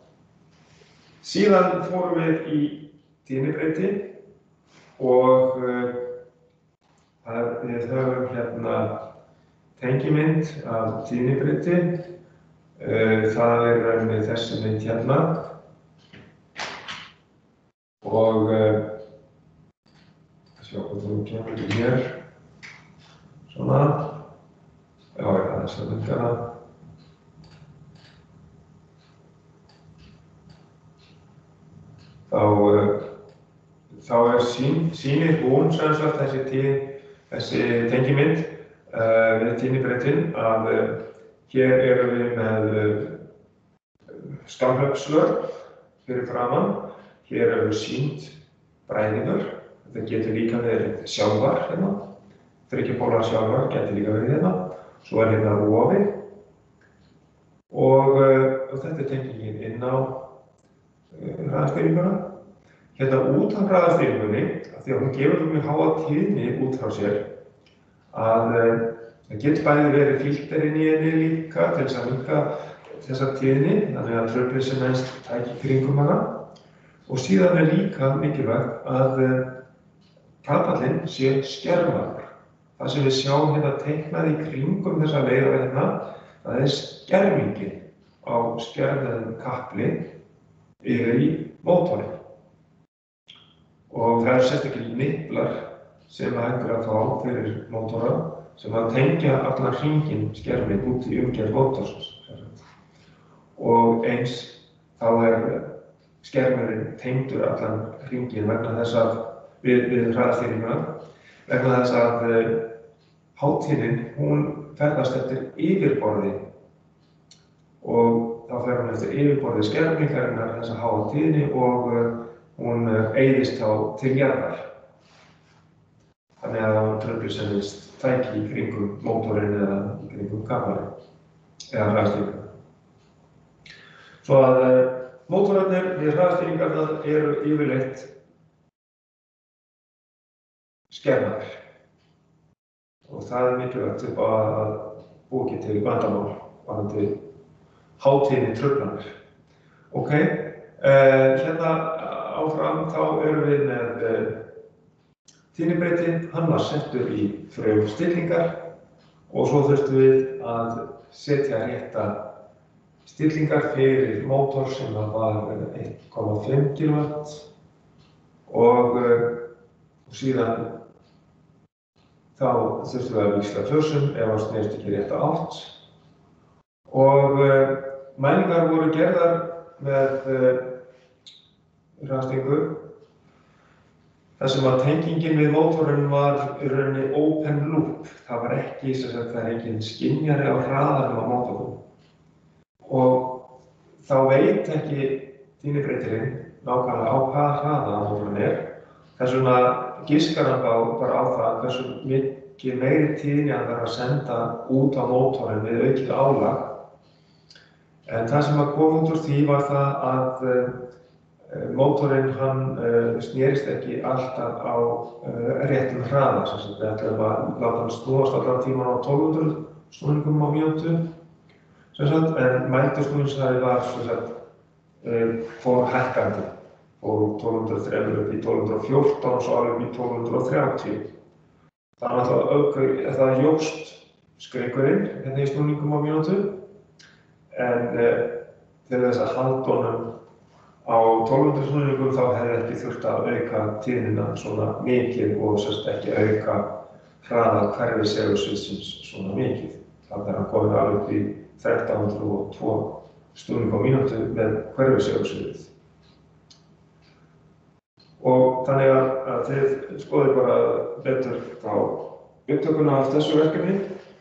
síðan fórum við í tíðnibreyti og uh, við höfum hérna tengimynd af tíðnibreyti. Uh, það er rauninni þessi mynd hérna og uh, sjá hvað þú kemur hér svona, já ég hafa þessa myndana. Þá uh, þá er sín, sýnir hún sem sagt þessi, tí, þessi tengimynd uh, við tíðnibreytin að uh, hér erum við með uh, skammhlaupsvörn fyrir framan, hér erum við sýnt bræðingur, þetta getur líka verið sjálfar hérna, þriggja sjálfar getur líka verið hérna, svo er hérna rofi og, uh, og þetta er tengingin inn á uh, hraðastýringuna. Hérna út af hraðastýringunni, af því að hún gefur mjög háa tíðni út frá sér, að það getur bæði verið filter inn í henni líka til þess að minnka þessa tíðni, þannig að truflið sem mennst tæki kringum hana. Og síðan er líka mikilvægt að kapallinn sé skermaður. Það sem við sjáum hérna teiknað í kringum þessa leiðara hérna, það er skermingin á skermaðum kapli yfir í mótorinn. Og það eru sérstaklega niplar sem hægt er að fá fyrir mótora sem að tengja allan hringinn skerminn út í umgerð mótorsins. Og eins þá er skermurinn tengdur allan hringinn vegna þess að við, við hraðastýringuna vegna þess að uh, hátíðnin hún ferðast eftir yfirborði og þá fer hún eftir yfirborði skermingarinnar þessa hátíðni og uh, hún eyðist þá til jarðar. þannig að það trufli sem vilst tæki í kringum mótorinn eða í kringum kapalinn eða hraðstýringar. Svo að mótorarnir við hraðstýringarnar eru yfirleitt skerðaðir og það er mikilvægt upp á að búa ekki til vandamál varðandi hátíðni truflanir. Ok, uh, hérna áfram þá erum við með uh, tíðnibreyti, hann var settur í frumstillingar og svo þurftum við að setja rétta stillingar fyrir mótor sem var eitt komma fimm kílóvatt og, og síðan þá þurftum við að víxla fjósum ef hann snerist ekki rétta átt og uh, mælingar voru gerðar með uh, hraðstýringu þar sem að tengingin við mótorinn var í rauninni open loop. Það var ekki, sem sagt, það er engin skynjari á hraðanum á mótornum. Og þá veit ekki tíðnibreytirinn nákvæmlega á hvaða hraða mótorinn er. Þess vegna giskar hann bara á það hversu mikið meiri tíðni hann þarf að senda út á mótorinn við aukið álag. En það sem að kom út úr því var það að mótorinn hann uh, snerist ekki alltaf á uh, réttum hraða. Við ætlum að láta hann snúast allan tíman á tólf hundruð snúningum á mínútu. En mældu-snúningshraði var sagt, uh, fór hækkandi. Fór úr tólf hundruð og þrjú upp í tólf hundruð og fjórtán og svo alveg upp í tólf hundruð og þrjátíu. Þannig að það jókst skreikurinn hérna í snúningum á mínútu. En uh, til þess að halda honum á tólf hundruð snúningum þá hefði ekki þurft að auka tíðnina svona mikið og sérst ekki auka hraða hverfisegulsviðsins svona mikið. Þannig er hann komið alveg upp í þrettán hundruð og tvö snúninga á mínútu með hverfisegulsvið. Og þannig að, að þið skoðið bara betur á upptökuna af þessu verkefni.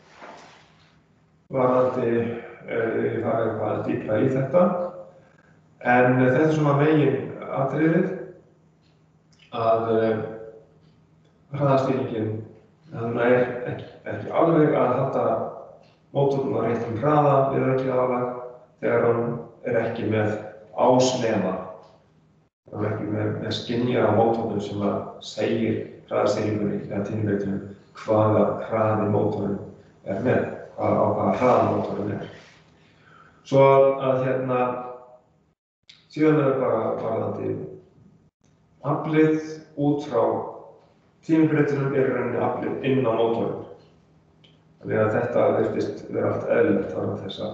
Varðandi ég fara eitthvað dýpra í þetta. En þetta er svona megin atriðið að uh, hraðastýringin er ekki, ekki alveg að halda mótornum á réttum hraða við aukið álag þegar hann er ekki með ásnefa. Hann er ekki með, með skynjar á mótornum sem að segir hraðastýringunni eða tíðnibreytinum hvaða hraði mótorinn er með, hvað, á hvaða hraða mótorinn er. Svo að, að hérna síðan er bara varðandi aflið út frá tíðnibreytinum er rauninni aflið inn á mótorinn. Þannig að þetta virtist vera allt eðlilegt varðandi þessa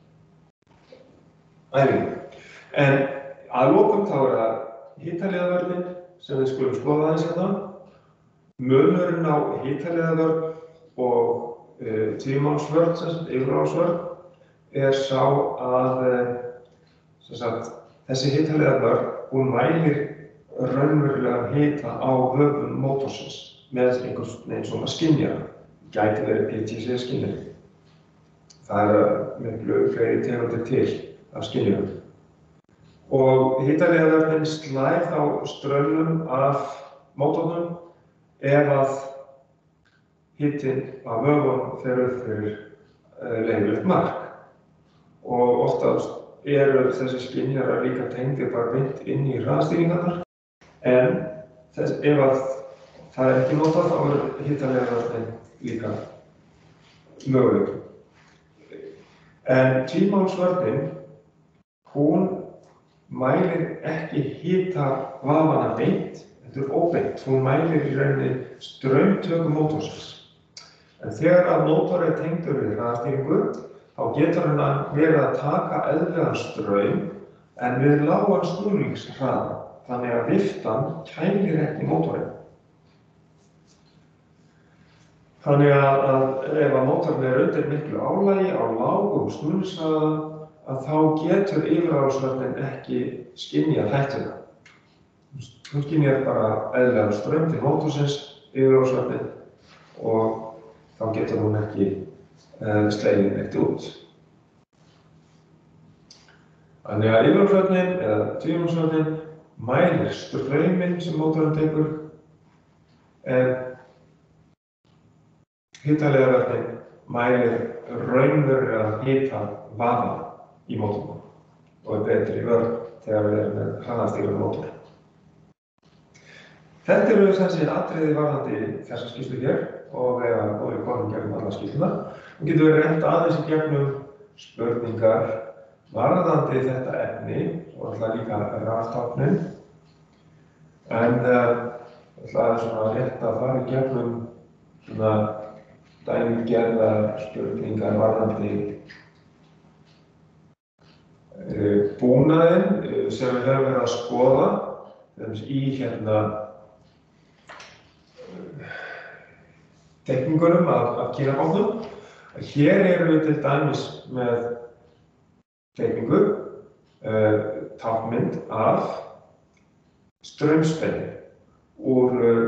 æfingu. En að lokum þá er það hitaleiðavörnin sem við skulum skoða aðeins hérna. Munurinn á hitaleiðavörn og uh, tvímálsvörn, sem sagt yfirráðsvörn, er sá að uh, sem sagt, þessi hitaleiðavörn, hún mælir raunverulegan hita á höfum mótorsins með einhvers veginn svona skynjara. Gæti verið P T C skynjari. Það er miklu fleiri tegundir til af skynjurum. Og hitaleiðavörnin slær þá straumnum af mótornum ef að hitinn á vöfunum fer upp fyrir uh, leyfilegt mark. Og oftast eru þessi skynjarar líka tengdir bara beint inn í hraðastýringarnar. En þess, ef að það er ekki notað þá er hitaleiðavörnin líka mögulegur. En tvímálsvörnin, hún mælir ekki hitavafana beint, þetta er óbeint. Hún mælir í rauninni straumtöku mótorsins. En þegar að mótor er tengdur við hraðastýringu, þá getur hann verið að taka eðlilegan straum en við lágan snúningshraða. Þannig að viftan kælir ekki mótorinn. Þannig að, að ef að mótorinn er undir miklu álagi á lágum snúningshraða, að þá getur yfirráðsvörnin ekki skynjað hættuna. Hún skynjar bara eðlilegan straum til mótorsins, yfirráðsvörnin, og þá getur hún ekki uh, slegið neitt út. Þannig að yfirráðsvörnin eða tvímálsvörnin mælir strauminn sem mótorinn tekur, en hitaleiðarvörnin mælir raunverulegan hita vaða í mótornum og er betri vörn þegar við erum með hraðastýrðan mótor. Þetta eru þessi atriði varðandi þessa skýrslu hér og við erum komin gegnum alla skýrsluna og getum við reynt aðeins í gegnum spurningar varðandi þetta efni og alltaf líka raftáknin. En uh, alltaf svona rétt að fara í gegnum svona dæmigerðar spurningar varðandi uh, búnaðinn uh, sem við höfum verið að skoða þeim í hérna uh, teikningunum af, af kínabátnum. Hér erum við til dæmis með teikningu, uh, táknmynd af straumspennu úr uh,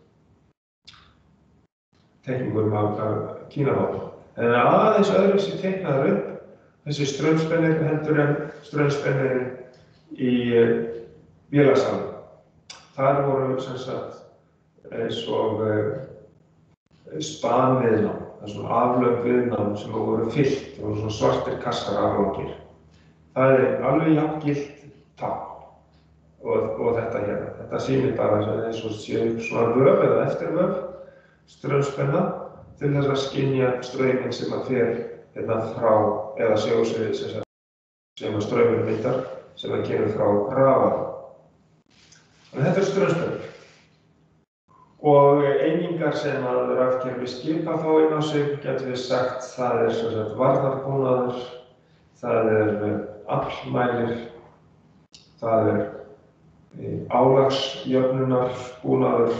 teikningunum af, af kínabátnum. En aðeins öðruvísi teiknaður upp þessi straumspennir heldur en straumspennir í uh, vélasalnum. Þar voru sem sagt eins og uh, spanviðnám. Það er svona aflögð viðnám sem voru fyllt og svona svartir kassar aflangir. Það er alveg jafngilt tákn og, og þetta hérna. Þetta sýnir bara eins og séu svona vöf eða eftirvöf, straumspenna, til þess að skynja strauminn sem að fer hérna frá, eða segulsviðið sem, sem að strauminn myndar, sem að kemur frá rafmagni. En þetta er straumspennur. Og einingar sem að rafkerfi skipa fá inn á sig, getum við sagt, það er sem sagt varðarbúnaður, það er aflmælir, það er álagsjöfnunarbúnaður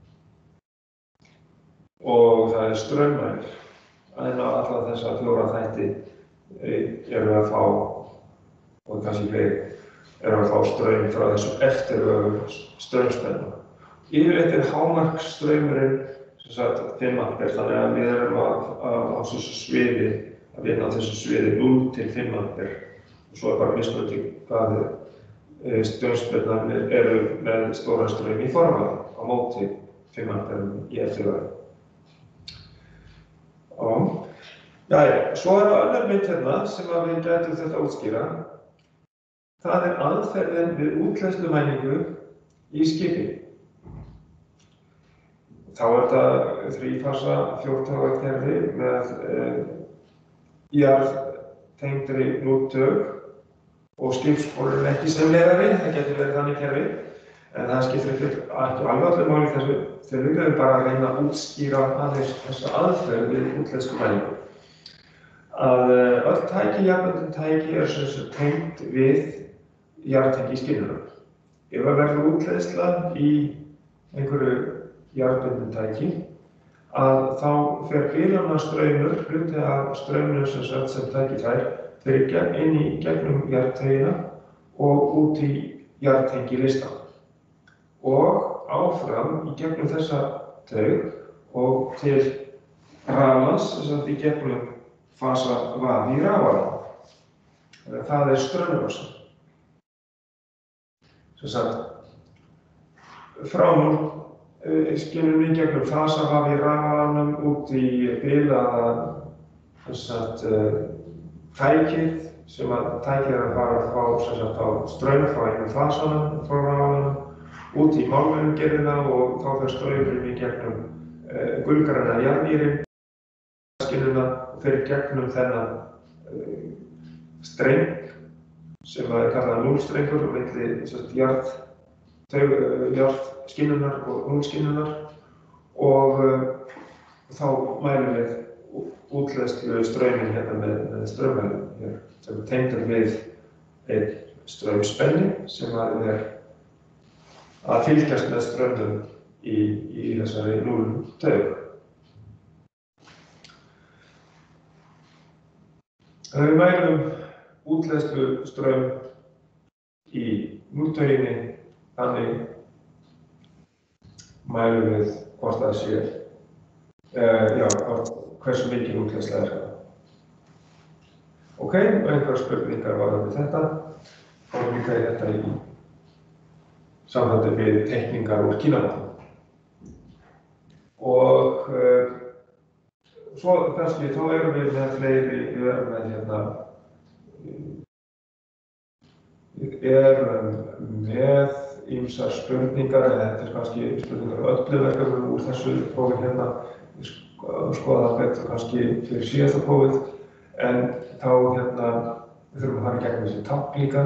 og það er straummælir. En á alla þessa fjóra þætti erum við að fá, og kannski fleiri, erum við að fá straum frá þessum eftirvöfum straumspennu. Yfirleitt er hámarksstraumurinn sem sagt fimm ampere, þannig að við erum að, að, á þessu sviði, að vinna á þessu sviði núll til fimm ampere. Og svo er bara mismunandi hvað e, straumspennar eru með stóra straum í forvaði á móti fimm ampere í eftirvöðu. Jæja, svo er það önnur mynd hérna sem að við gætum þetta útskýra. Það er aðferðin við útleiðslumælingu í skipi. Þá er þetta þrífasa fjórtaugakerfi með eh, jarðtengdri núttök og skipssporun ekki sem leiðari, það getur verið þannig kerfi, en það skiptir ekki, ekki alveg allir máli þessu. Þegar við erum bara að reyna að útskýra aðeins þessa aðferð við útleiðslumælingu. Að öll tæki, jafnbundin tæki, er sem sagt tengd við jarðtengi í skinnunum. Ef það verður útleiðsla í einhverju jarðbundin tæki, að þá fer bilunarstraumur, hluti af straumnum sem sagt sem tæki fær, fer inn í gegnum jarðtegina og út í jarðtengilistan. Og áfram í gegnum þessa taug og til rafmagns, sem sagt í gegnum fasavaði í rafmagni. Það er straumrásar. Sem sagt, frá skinnum við gegnum fasavaði í rafmagnum út í bilaða tækið sem að tækið er að fara að fá sem sagt á straum frá einum fasanum frá rafmagnum út í málmumgerðina og þá fer straumurinn í gegnum uh, gulgræna jarðýrin skinnuna og fer gegnum þennan uh, streng sem að er kallað núllstrengur á milli jarð jarðskinnunar og núllskinnunar og uh, þá mælum við útleiðslu strauminn hérna með, með straummælum hér sem er tengdur við einn straumspenni sem að er að fylgjast með straumnum í, í þessari núlltaug. Þegar við mælum útleiðslu straum í núlltauginni, þannig mælum við hvort það sé, uh, já, hvort, hversu mikil útleiðsla er það. Ok, og einhverjar spurningar varðandi þetta, og líka í þetta í sambandi við teikningar úr kínabátnum. Og uh, svo kannski þá erum við með fleiri, við erum með hérna, við erum með ýmsar spurningar, eða þetta er kannski spurningar á öllu verkefnum úr þessu prófi hérna, við skoðum það betur kannski fyrir síðasta prófið, en þá hérna, við þurfum að fara í gegnum þessi tákn líka.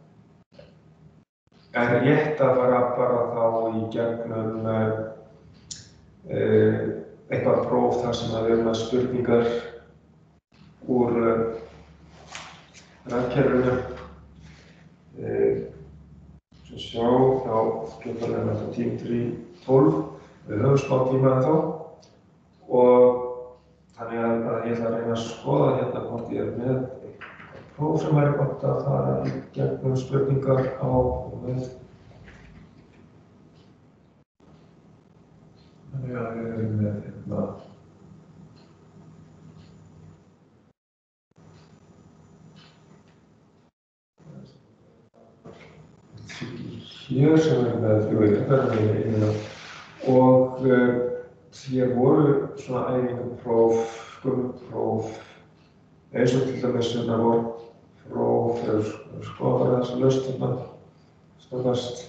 Er rétt að fara bara þá í gegnum uh, eitthvað próf þar sem að við erum með spurningar úr uh, rafkerfinu. Uh, sem sjá, þá getur við þetta tíma í tólf, við höfum smá tíma en þá. Og þannig að, að ég ætla að reyna að skoða hérna hvort ég er með próf sem væri gott að fara í gegnum spurningar á og með. Þannig að við erum með hérna hér sem er með flugveitarferðinni og uh, hér voru svona æfingapróf, skummupróf, eins og til dæmis hérna voru próf þegar við skoðum þessu laust hérna, stöðast.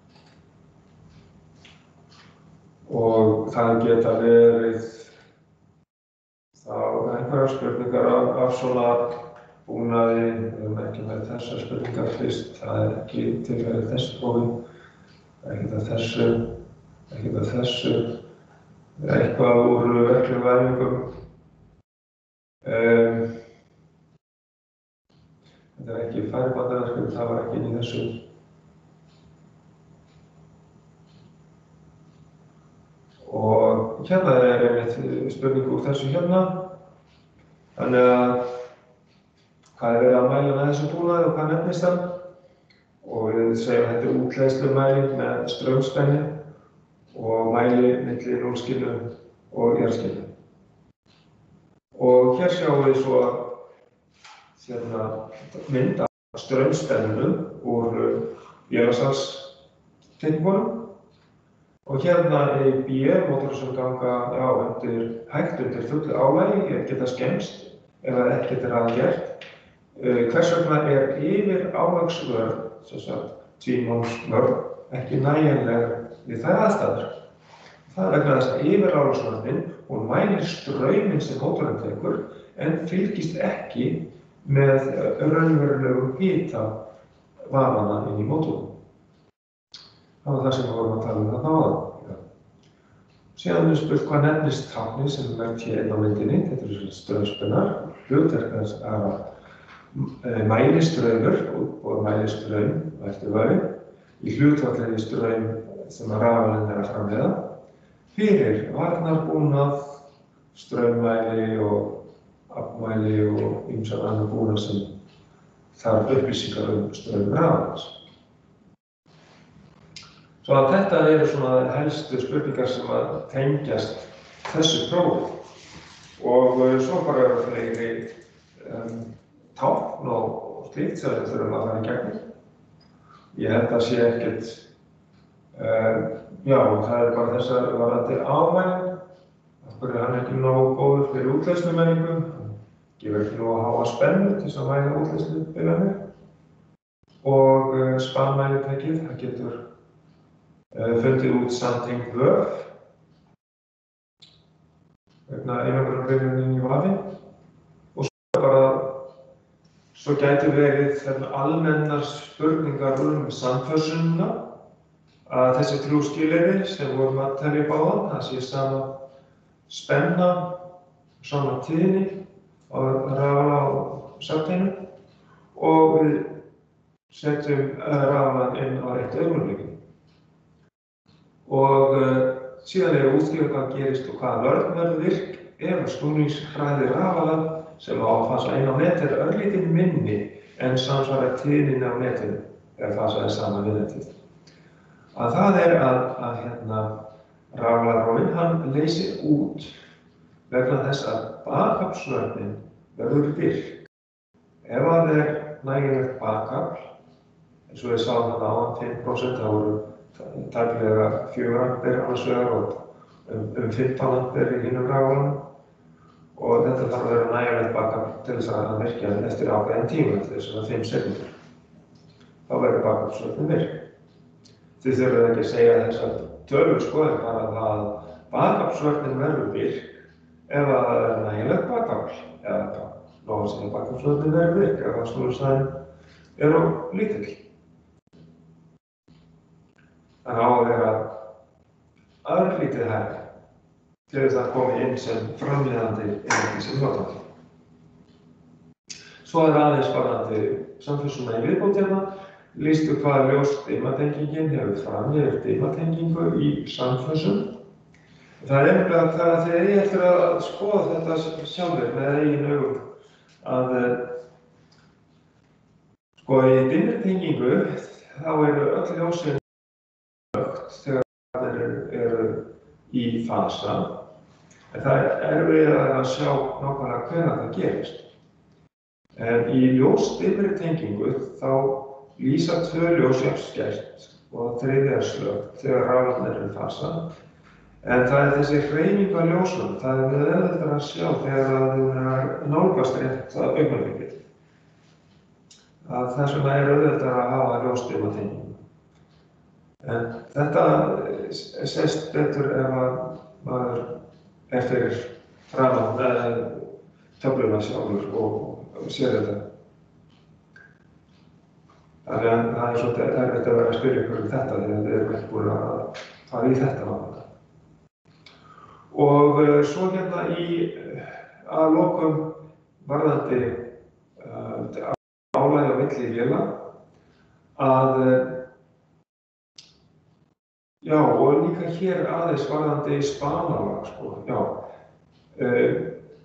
Og það geta verið þá einhverjar spurningar af, af svona búnaði, við erum ekki með þessar spurningar fyrst, það er ekki tilfellið þessu prófi, ekkert af þessu, ekkert af þessu, eitthvað úr verklegum æfingum. Um, Þetta er ekki færibandaverkefni, það var ekki inn í þessu. Og hérna er einmitt spurning úr þessu hérna. Þannig að hvað er verið að mæla með þessu búnaði og hvað nefnist það? Og við segjum að þetta er útleiðslumæling með straumspennu og mæli milli núllskilu og jarðskilu. Og hér sjáum við svo hérna mynd af straumspennunum úr vélasalstengunum og hérna er B, mótorar sem ganga já, undir, hægt undir fullu álagi, geta skemmst ef ekkert er að gert. Hvers vegna er yfir álagsvörn, sem sagt tvímálsvörn, ekki nægjanleg við þær aðstæður. Það er vegna þess að yfir álagsvörnin, hún mælir strauminn sem mótorinn tekur en fylgist ekki með raunverulegum hita vafana inn í mótornum. Það var það sem við vorum að tala um þarna áðan. Síðan er spurt hvað nefnist táknið sem er merkt hér inn á myndinni. Þetta eru straumspennar. Hlutverk þess er að mælistraumur og mælistraum eftir væri í hlutfallið straum sem að rafalinn er að framleiða fyrir varnarbúnað, straummæli og afmæli og ýmsar annar búnað sem þarf upplýsingar um straum rafalins. Svo að þetta eru svona helstu spurningar sem að tengjast þessu prófi. Og svo bara eru fleiri um, tákn og slíkt sem við þurfum að fara í gegnum. Ég held að sé ekkert, um, já, það er bara þessar varðandi ámælinn. Af hverju er hann ekki nógu góður fyrir útleiðslumælingu. Gefur ekki nógu háa spennu til þess að mæla útleiðslubilanir. Og uh, spannmælitækið, það getur uh, fundið út samtengd vöf vegna einangrunarbilun í vafi. Og svo bara, svo gæti verið þarna almennar spurningar um samförsunina, að þessi þrjú skilyrði sem vorum að telja upp áðan, það sé sama spenna, sama tíðni á rafala og samtenginu og við setjum rafalann inn á rétt augnablikið. Og uh, síðan er útskýrt hvað gerist og hvaða vörn verður virk ef snúningshraði rafala sem á að fasa inn á net er örlítið minni en samsvarar tíðninni á netinu ef fasa er sama við netið. Að það er að, að hérna, rafalarófinn hann leysir út vegna þess að bakhafsvörnin verður virk. Ef það er nægilegt bakhafl, eins og við sáum þarna áðan fimm prósent, þá voru tæplega fjögur ampere annars vegar og um, um fimmtán ampere í hinum rafalanum. og þetta þarf að vera nægilegt backup til þess að virkja eftir ákveðinn tíma, eftir þess að fimm sekúndur. Þá verður backup-svörnin virk. Þið þurfið ekki að segja þessar tölur sko, en bara það að backup-svörnin verður virk ef það er nægilegt backup, eða nóg að segja backup-svörnin verður virk ef að snúrstaðinn er of lítill. Það á að vera örlítið hærri til þess að komi inn sem framleiðandi energi sem notandi. Svo er aðeins varðandi samfélsuna í viðbót hérna. Lýstu hvað ljós-dimmatengingin hefur fram yfir dimmatengingu í samfélsum. Það er nefnilega það að þið eigi eftir að skoða þetta sjálfir með eigin augum. Að sko í dimmatengingu þá eru öll ljósin ögt þegar þeir eru, eru í fasa. En það er erfiðara að sjá nákvæmlega hvenær það gerist. En í ljós-dimmri tengingu þá lýsa tvö ljós jafnskært og þriðja slökkt þegar raflarnir eru í fasa. En það er þessi hreyfing á ljósunum, það er auðveldara að sjá þegar þau eru nálgast rétt að augnablikið. Að þess vegna er auðveldara að hafa ljós-dimma tengingu. En þetta sést betur ef að maður er fyrir framan með töfluna sjálfur og sér þetta. Þannig að það er svolítið erfitt að vera að spyrja ykkur um þetta þegar þið erum ekki búin að fara í þetta náttúrulega. Og svo hérna í að lokum varðandi uh, álagi á milli véla að já, og líka hér aðeins varðandi spanalag, sko, já. Uh,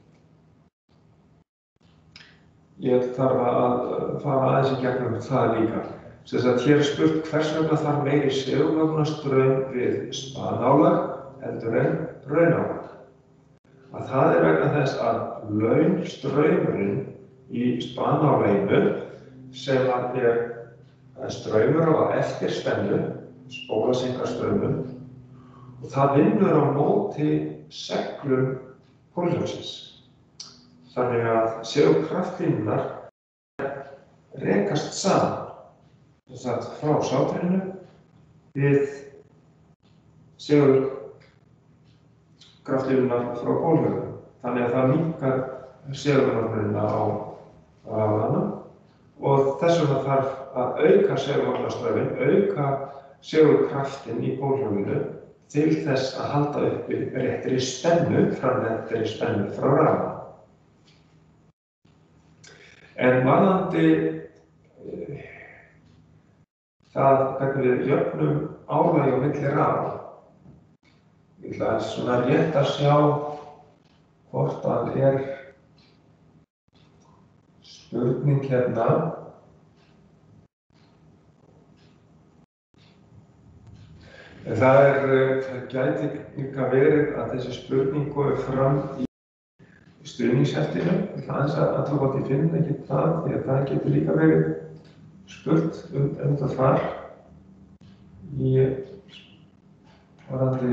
ég þarf að fara aðeins í gegnum það líka. Þess að hér er spurt hvers vegna þarf meiri segulmögnunarstraum við spanálag heldur en raunálag. Að það er vegna þess að launstraumurinn í spanálaginu sem að er straumur á eftir spennu, spólasingarstraumum, og það vinnur á móti seglum pólhljómsins. Þannig að segulkraftlínurnar rekast saman, þess að frá sátrinu við segulkraftlínurnar frá pólhljómsins. Þannig að það minnkar segulmögnunina á rafhlana og þess vegna þarf að auka segulmögnunarstrauminn, auka segulkraftinn í pólhljóminu til þess að halda uppi réttri spennu, framleiddri spennu frá rafhlana. En varðandi uh, það hvernig við jöfnum álagi á milli rafhlana. Ég ætla að svona rétt að sjá hvort það er spurning hérna. En það er, það gæti líka verið að þessi spurning komi fram í stuðningsheftinu. Ég ætla aðeins að athuga hvort ég finn ekki það, því að það getur líka verið spurt um, um það þar í varðandi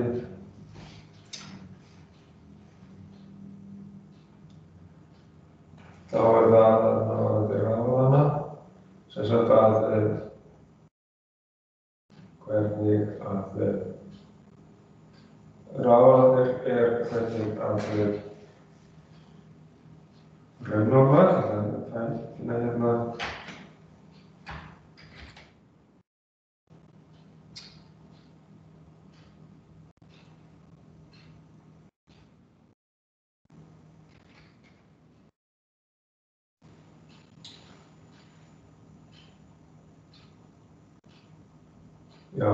þá er það varðandi rafhlana, sem sagt að hvernig að rafhlanarnir er hvernig að raunálag, það er finna hérna já,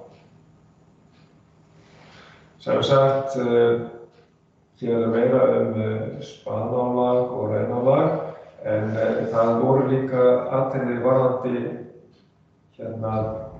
sem sagt, uh, hér er meira um uh, spanálag og raunálag, en uh, það voru líka atriði varðandi hérna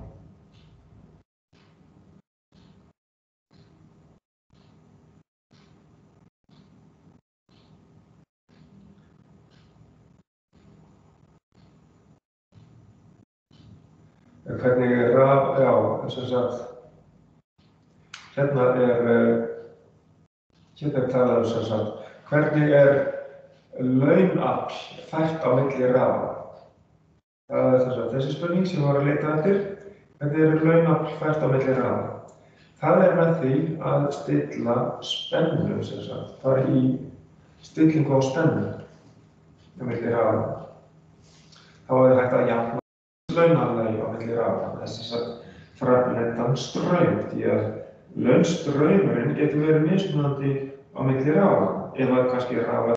hvernig er raf, já, sem sagt, hérna er, hérna er talað um sem sagt, hvernig er launafl fært á milli raða? Það er þess að þessi spurning sem við varum að leita eftir. Hvernig er launafl fært á milli raða? Það er með því að stilla spennu, sem sagt, fara í stillingu á spennu á milli raða. Þá er hægt að jafna launalagi á milli raða, þess að framleiddan straum, því að launstraumurinn getur verið mismunandi á milli raða. Ef það kannski raða,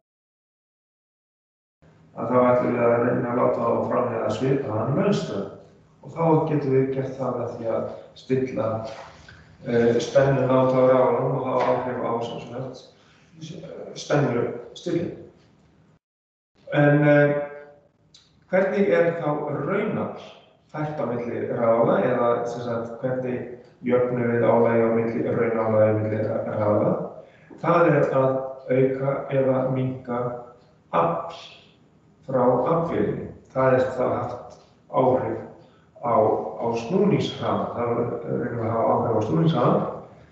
að þá ætlum við að reyna að láta þá framleiða svipaðan launstraum. Og þá getum við gert það með því að stilla uh, spennuna á þá raðanum og hafa áhrif á sem sagt spennu stilling. En uh, hvernig er þá raunafl fært á milli raða, eða sem sagt hvernig jöfnum við álagi á milli raunálagi á milli raða? Það er að auka eða minnka afl frá aflvélinni. Það er það haft áhrif á, á snúningshraða. Það reynir að hafa áhrif á snúningshraða.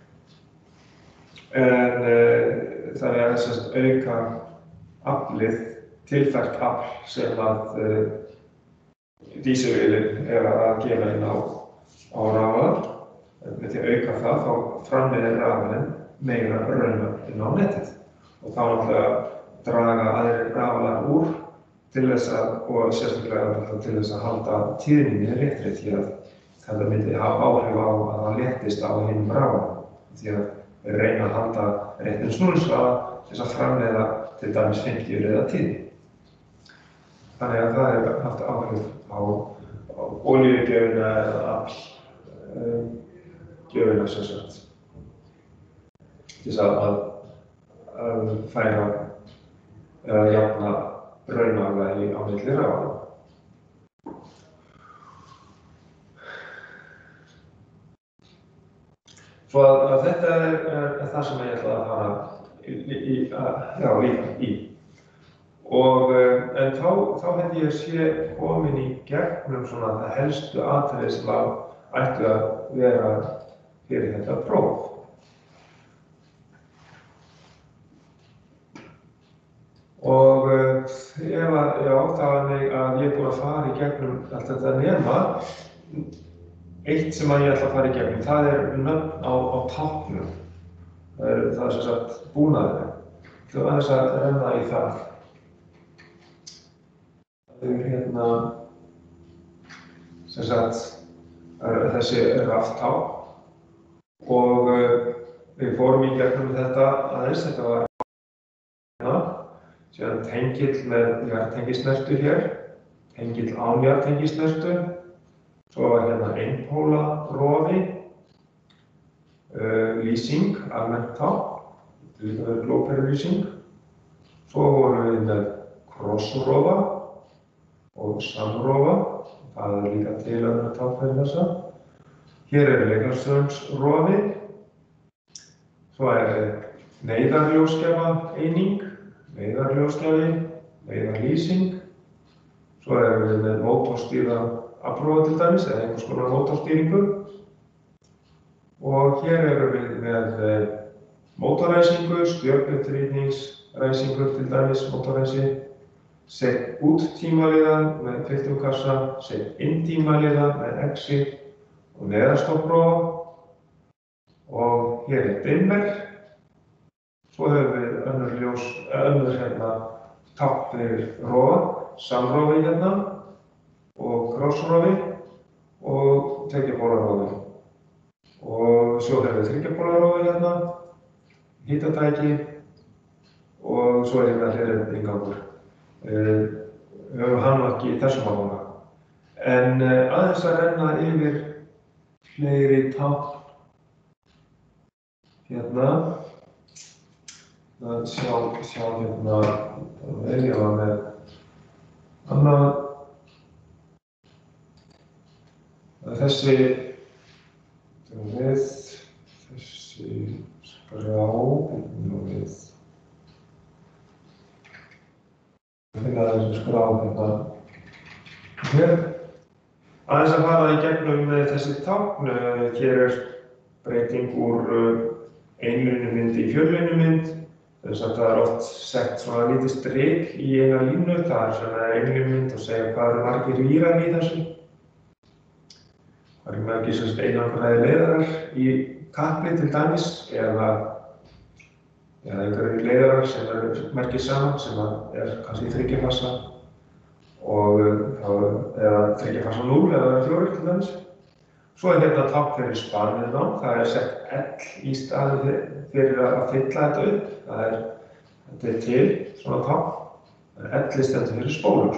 En uh, það er að sagt, auka aflið, tilfært afl sem að uh, dísilvélin er að gefa inn á, á rafal. Með því að auka það, þá framleiðir rafalinn meira raunafl inn á netið. Og þá náttúrulega draga aðrir rafalar úr til þess að, og sérstaklega til þess að halda tíðninni réttri, því að þetta myndi hafa áhrif á að það léttist á hinum rafalanum. Því að við reyna að halda réttum snúningshraða til þess að framleiða til dæmis fimmtíu eða tíðni. Þannig að það er haft áhrif á, á olíugjöfina eða aflgjöfina sem sagt. Til þess að, að færa eða jafna raunaflagi á milli raðanna. Svo að, að þetta er, er, er það sem ég ætla að fara í, í, að, já, líka í. Og, en þá, þá hefði ég sé komin í gegnum svona það helstu atriði sem ættu að vera fyrir þetta próf. Og ef að, já, það var mig að ég er búinn að fara í gegnum allt þetta nema eitt sem að ég ætla að fara í gegnum, það er nöfn á, á táknum. Það er, það er sem sagt búnaðurinn. Ég ætla aðeins að renna í það. Það er hérna, sem sagt, þessi raftákn og við fórum í gegnum þetta aðeins, þetta var hérna, síðan tengill með jarðtengisnertu hér, tengill án jarðtengisnertu, svo var hérna einpóla rofi, uh, lýsing, almennt tákn, þetta líka verið glóperulýsing, svo vorum við með krossrofa og samrofa, það er líka til öðru tákn fyrir þessa. Hér er leikarstöðungsrofi, svo er neyðarljósgjafa eining, neyðarljósgjafi, neyðarlýsing, svo erum við með mótorstýrða afrófa til dæmis, eða einhvers konar mótorstýringu. Og hér erum við með mótorræsingu, stjörnutrýningsræsingu til dæmis, mótorræsi, set út tímaliðan með fylltum kassa, set inn tímaliðan með exit og neðarstopprófa. Og hér er dimmer. Svo höfum við önnur ljós, önnur hérna tákn fyrir rofa, samrofi hérna og krossrofi og tveggja-póla-rofi. Og svo höfum við þriggja-póla-rofi hérna, hitatæki og svo er hérna hliðrandi inngangur. Uh, við höfum hann ekki í þessum áhuga. En uh, aðeins að renna yfir fleiri tákn hérna. að sjá, sjá hérna, það ég var með annað, þessi, við, þessi skrá, hérna við, finna þessi skrá hérna, hér, aðeins að fara í gegnum þessi tákn, hér er breyting úr einlínumynd í fjörlínumynd. Þess að það er oft sett svona lítið strik í eina línu, það er svona einlínuð og segja hvað eru margir vírar í þessu. Það eru margir sem sagt einangraðir leiðarar í kapli til dæmis, eða eða einhverjir leiðarar sem eru merkir saman, sem er kannski þriggja fasa og eða þriggja fasa núll eða fjórir til dæmis. Svo er hérna tákn fyrir spanið nám, það er sett L í staðinn fyrir að fylla þetta upp. Það er, þetta er til svona tákn, L stendur fyrir spólur.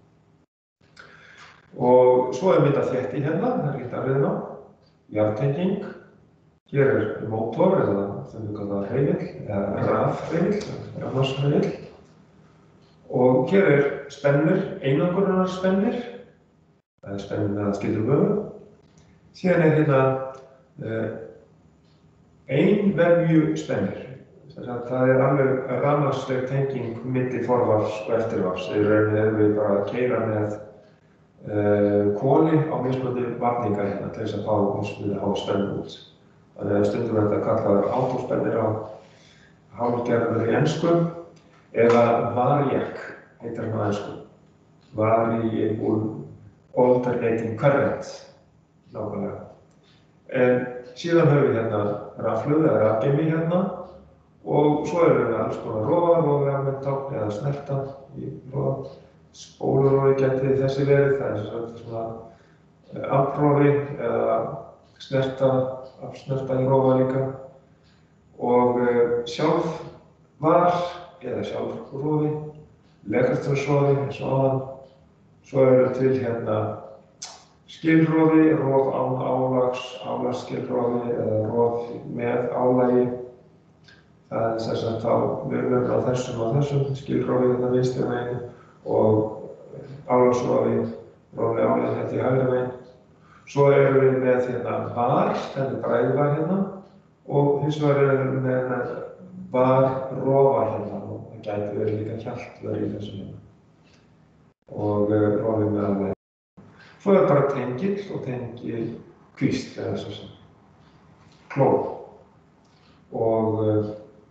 Og svo er myndað þétti hérna, það er hitt afrið nám, jarðtenging. Hér er mótor eða sem við kallum hreyfill, eða rafhreyfill, rafmagnshreyfill. Og hér er spennur, einangrunarspennur, það er spennur með skildurvöfu. Síðan er hérna uh, einvefjuspennur. Það er alveg rafmagnsleg tenging milli forvarps og eftirvarps. Í rauninni erum við bara að keyra með uh, koli á mismunandi varningar hérna til þess að fá mismunandi há spennu út. Þannig að stundum er þetta kallaður átóspennir á hálfgerðar í ensku eða variac heitir hann á ensku. Variable alternating current. Nákvæmlega. En síðan höfum við hérna rafhlöð eða rafgeymi hérna og svo erum við alls konar rofa, rofi almennt tákn eða snerta í rofa. Spólurofi gæti þessi verið, það er svona afrofi eða snerta, afsnerta í rofa líka. Og sjálfvar eða sjálfrofi, lekarströmsrofi eins og áðan. Svo eru til hérna skilrofi, rof án álags, álagsskilrofi eða rof með álagi. Það er þess að þá munur á þessum og þessum, skilrofi þetta vinstri megin og álagsrofi, rofi álagi þetta í hægri megin. Svo erum við með hérna var, þetta er bræðvar hérna og hins vegar erum við með var-rofa hérna og það gæti verið líka hjaltverð í þessum hérna og rofi með álagi. Svo er bara tengill og tengikvísl eða svo sem kló og uh,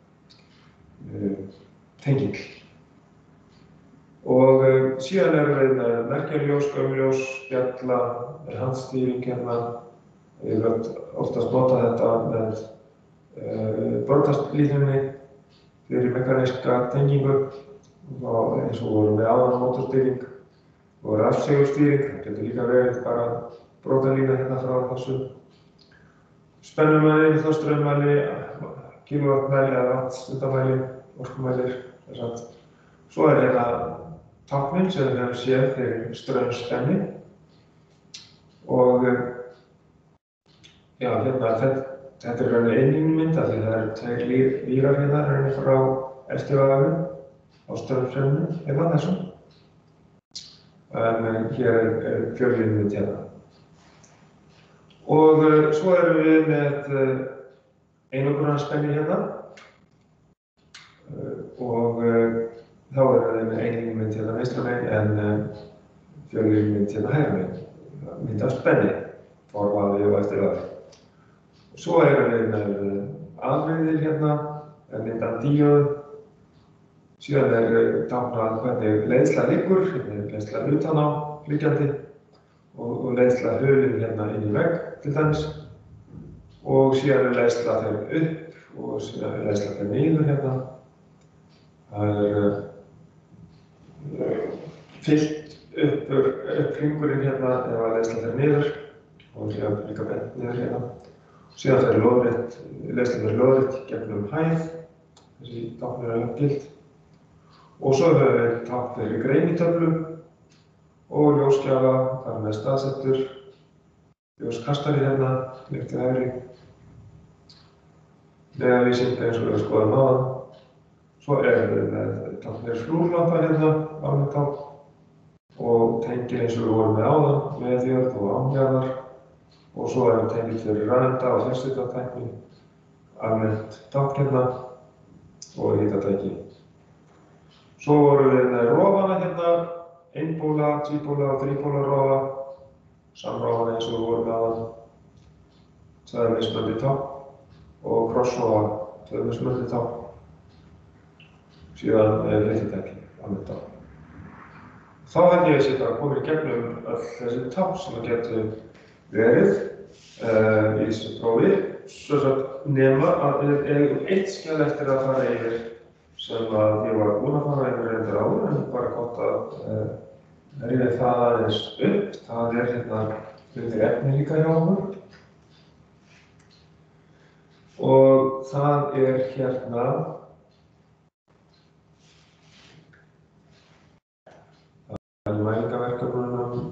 tengill. Og uh, síðan erum við með merkjaljós, gömljós, spjalla, handstýring hérna. Við höfum oftast notað þetta með uh, brotastlínunni fyrir mekaníska tengingu og eins og vorum við áðan mótorstýring og rafsegulstýring, það getur líka verið bara brotalína hérna frá þessu. Spennumæli, þóstraumæli, kílóvattmæli eða wattstundamæli, orkumælir, þess að. Svo er hérna táknin sem við höfum séð fyrir straumspenni og já, hérna þetta, þetta er rauninni einlínumynd af því það eru tveir vírar hérna rauninni frá eftirvagninum á straumspennu hérna þessum. En hér er, er fjörlínumynd hérna. Og uh, svo erum við með uh, einangrunarspennur hérna uh, og uh, þá erum við með einlínumynd hérna vinstra megin en uh, fjörlínumynd hérna hægri megin. Mynd af spenni, forvaði og eftirvaði. Svo erum við með uh, aðviðir hérna, mynd af díóðu. Síðan er táknað hvernig leiðsla liggur, hérna er leiðsla utan á liggjandi og, og leiðsla hulin hérna inn í vegg til dæmis. Og síðan er leiðsla þegar upp og síðan er leiðsla þegar niður hérna. Það er uh, fyllt upp, upp hringurinn hérna eða leiðsla þegar niður og síðan líka bent niður hérna. Síðan fer lóðrétt, leiðsla þegar lóðrétt gegnum hæð, þessi tákn er gild. Og svo höfum við tákn fyrir greinitöflu og ljósgjafa, þar með staðsettur, ljóskastari hérna, líkt til hægri, leiðarlýsing eins og við skoðum áðan. Svo erum við með tákn fyrir flúrlampa hérna, almennt tákn og tengil eins og við vorum með áðan, meðjörð og ánjarðar. Og svo erum við tengil fyrir rafeinda og fjarskiptatækni, almennt tákn hérna og hitatæki. Svo vorum við með rofana hérna, einbóla, tvíbóla og þríbóla rofa, samrofana eins og við vorum með áðan. Það er mismunandi tákn og krossrofa, tvö mismunandi tákn. síðan fylgitæki almennt á. Þá held ég að sé bara komin í gegnum öll þessi tákn sem að getur verið uh, í þessu prófi, svo að nema að við eigum eitt skjal eftir að fara yfir sem að ég var búinn að fara yfir reyndar áður, en bara gott að uh, rifja það aðeins upp. Það er hérna undir efni líka hjá okkur. Og það er hérna það er mælingaverkefnunum.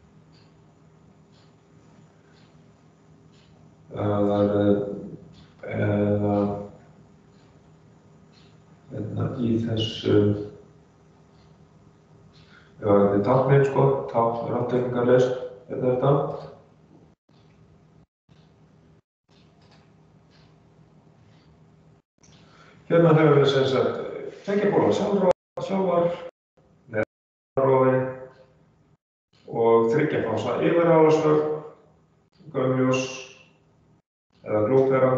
Það er eða hérna í þessu já, þetta er táknin sko, tákn raftekningarlaust, þetta er þetta. Hérna hefur við sem sagt tveggja póla sjávar, neðanrofi og þriggja fása yfirálasvörn, gaumljós eða glópera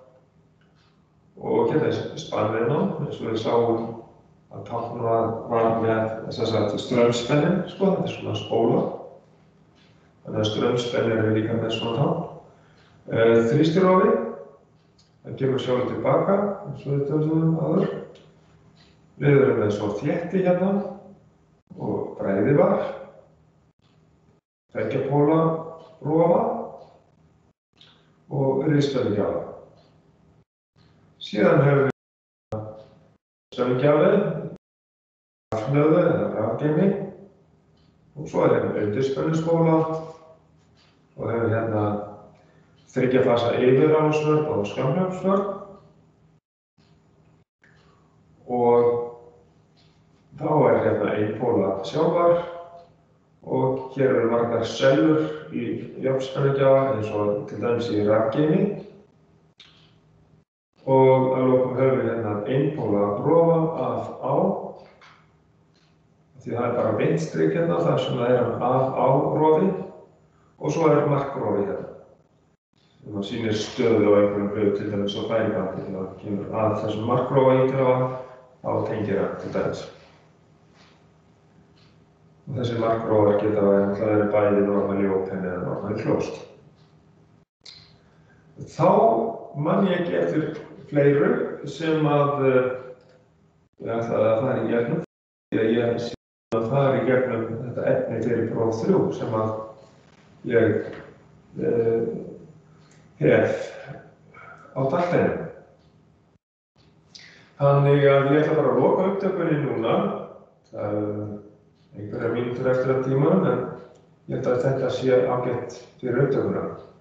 og hérna er spannvinna, eins og við sáum að tákna var með þess að straumspennin, sko, þetta er svona spóla. Þannig að straumspennin er líka með svona tákn. Þrýstirofi. Það kemur sjálf tilbaka, eins og við töluðum áður. Við erum með svo þétti hérna og bræðivar, tveggja póla rofa og riðspennigjafa. Síðan hefur við spennigjafi, rafhlöðu eða rafgeimi og svo er hérna undirspennusspóla og hefur hérna þriggja fasa yfirálasvörn og skammhljómsvörn og þá er hérna einpóla sjávar og hér eru margar sellur í jafnspennugjafa eins og til dæmis í rafgeimi og að lokum höfum við hérna einpóla rofa af á því það er bara beintstrik hérna þar sem það er af á rofi og svo er markrofi hérna. Þegar maður sýnir stöðu á einhverjum hlut, til dæmis á færibandi, þegar það kemur að þessum markrófa íkláfa, þá tengir það til dæmis. Og þessi markrófar geta verið bæði normali open eða normali closed. Þá man ég ekki eftir fleiru sem að ég ætlaði að fara í gegnum, því að ég sé að fara í gegnum þetta efni fyrir próf þrjú sem að ég uh, hef á dagdeginum. Þannig að ég ætla bara að loka upptökunni núna. Það er einhverjar mínútur eftir að tímanum, en ég held að þetta sé ágætt fyrir upptökuna.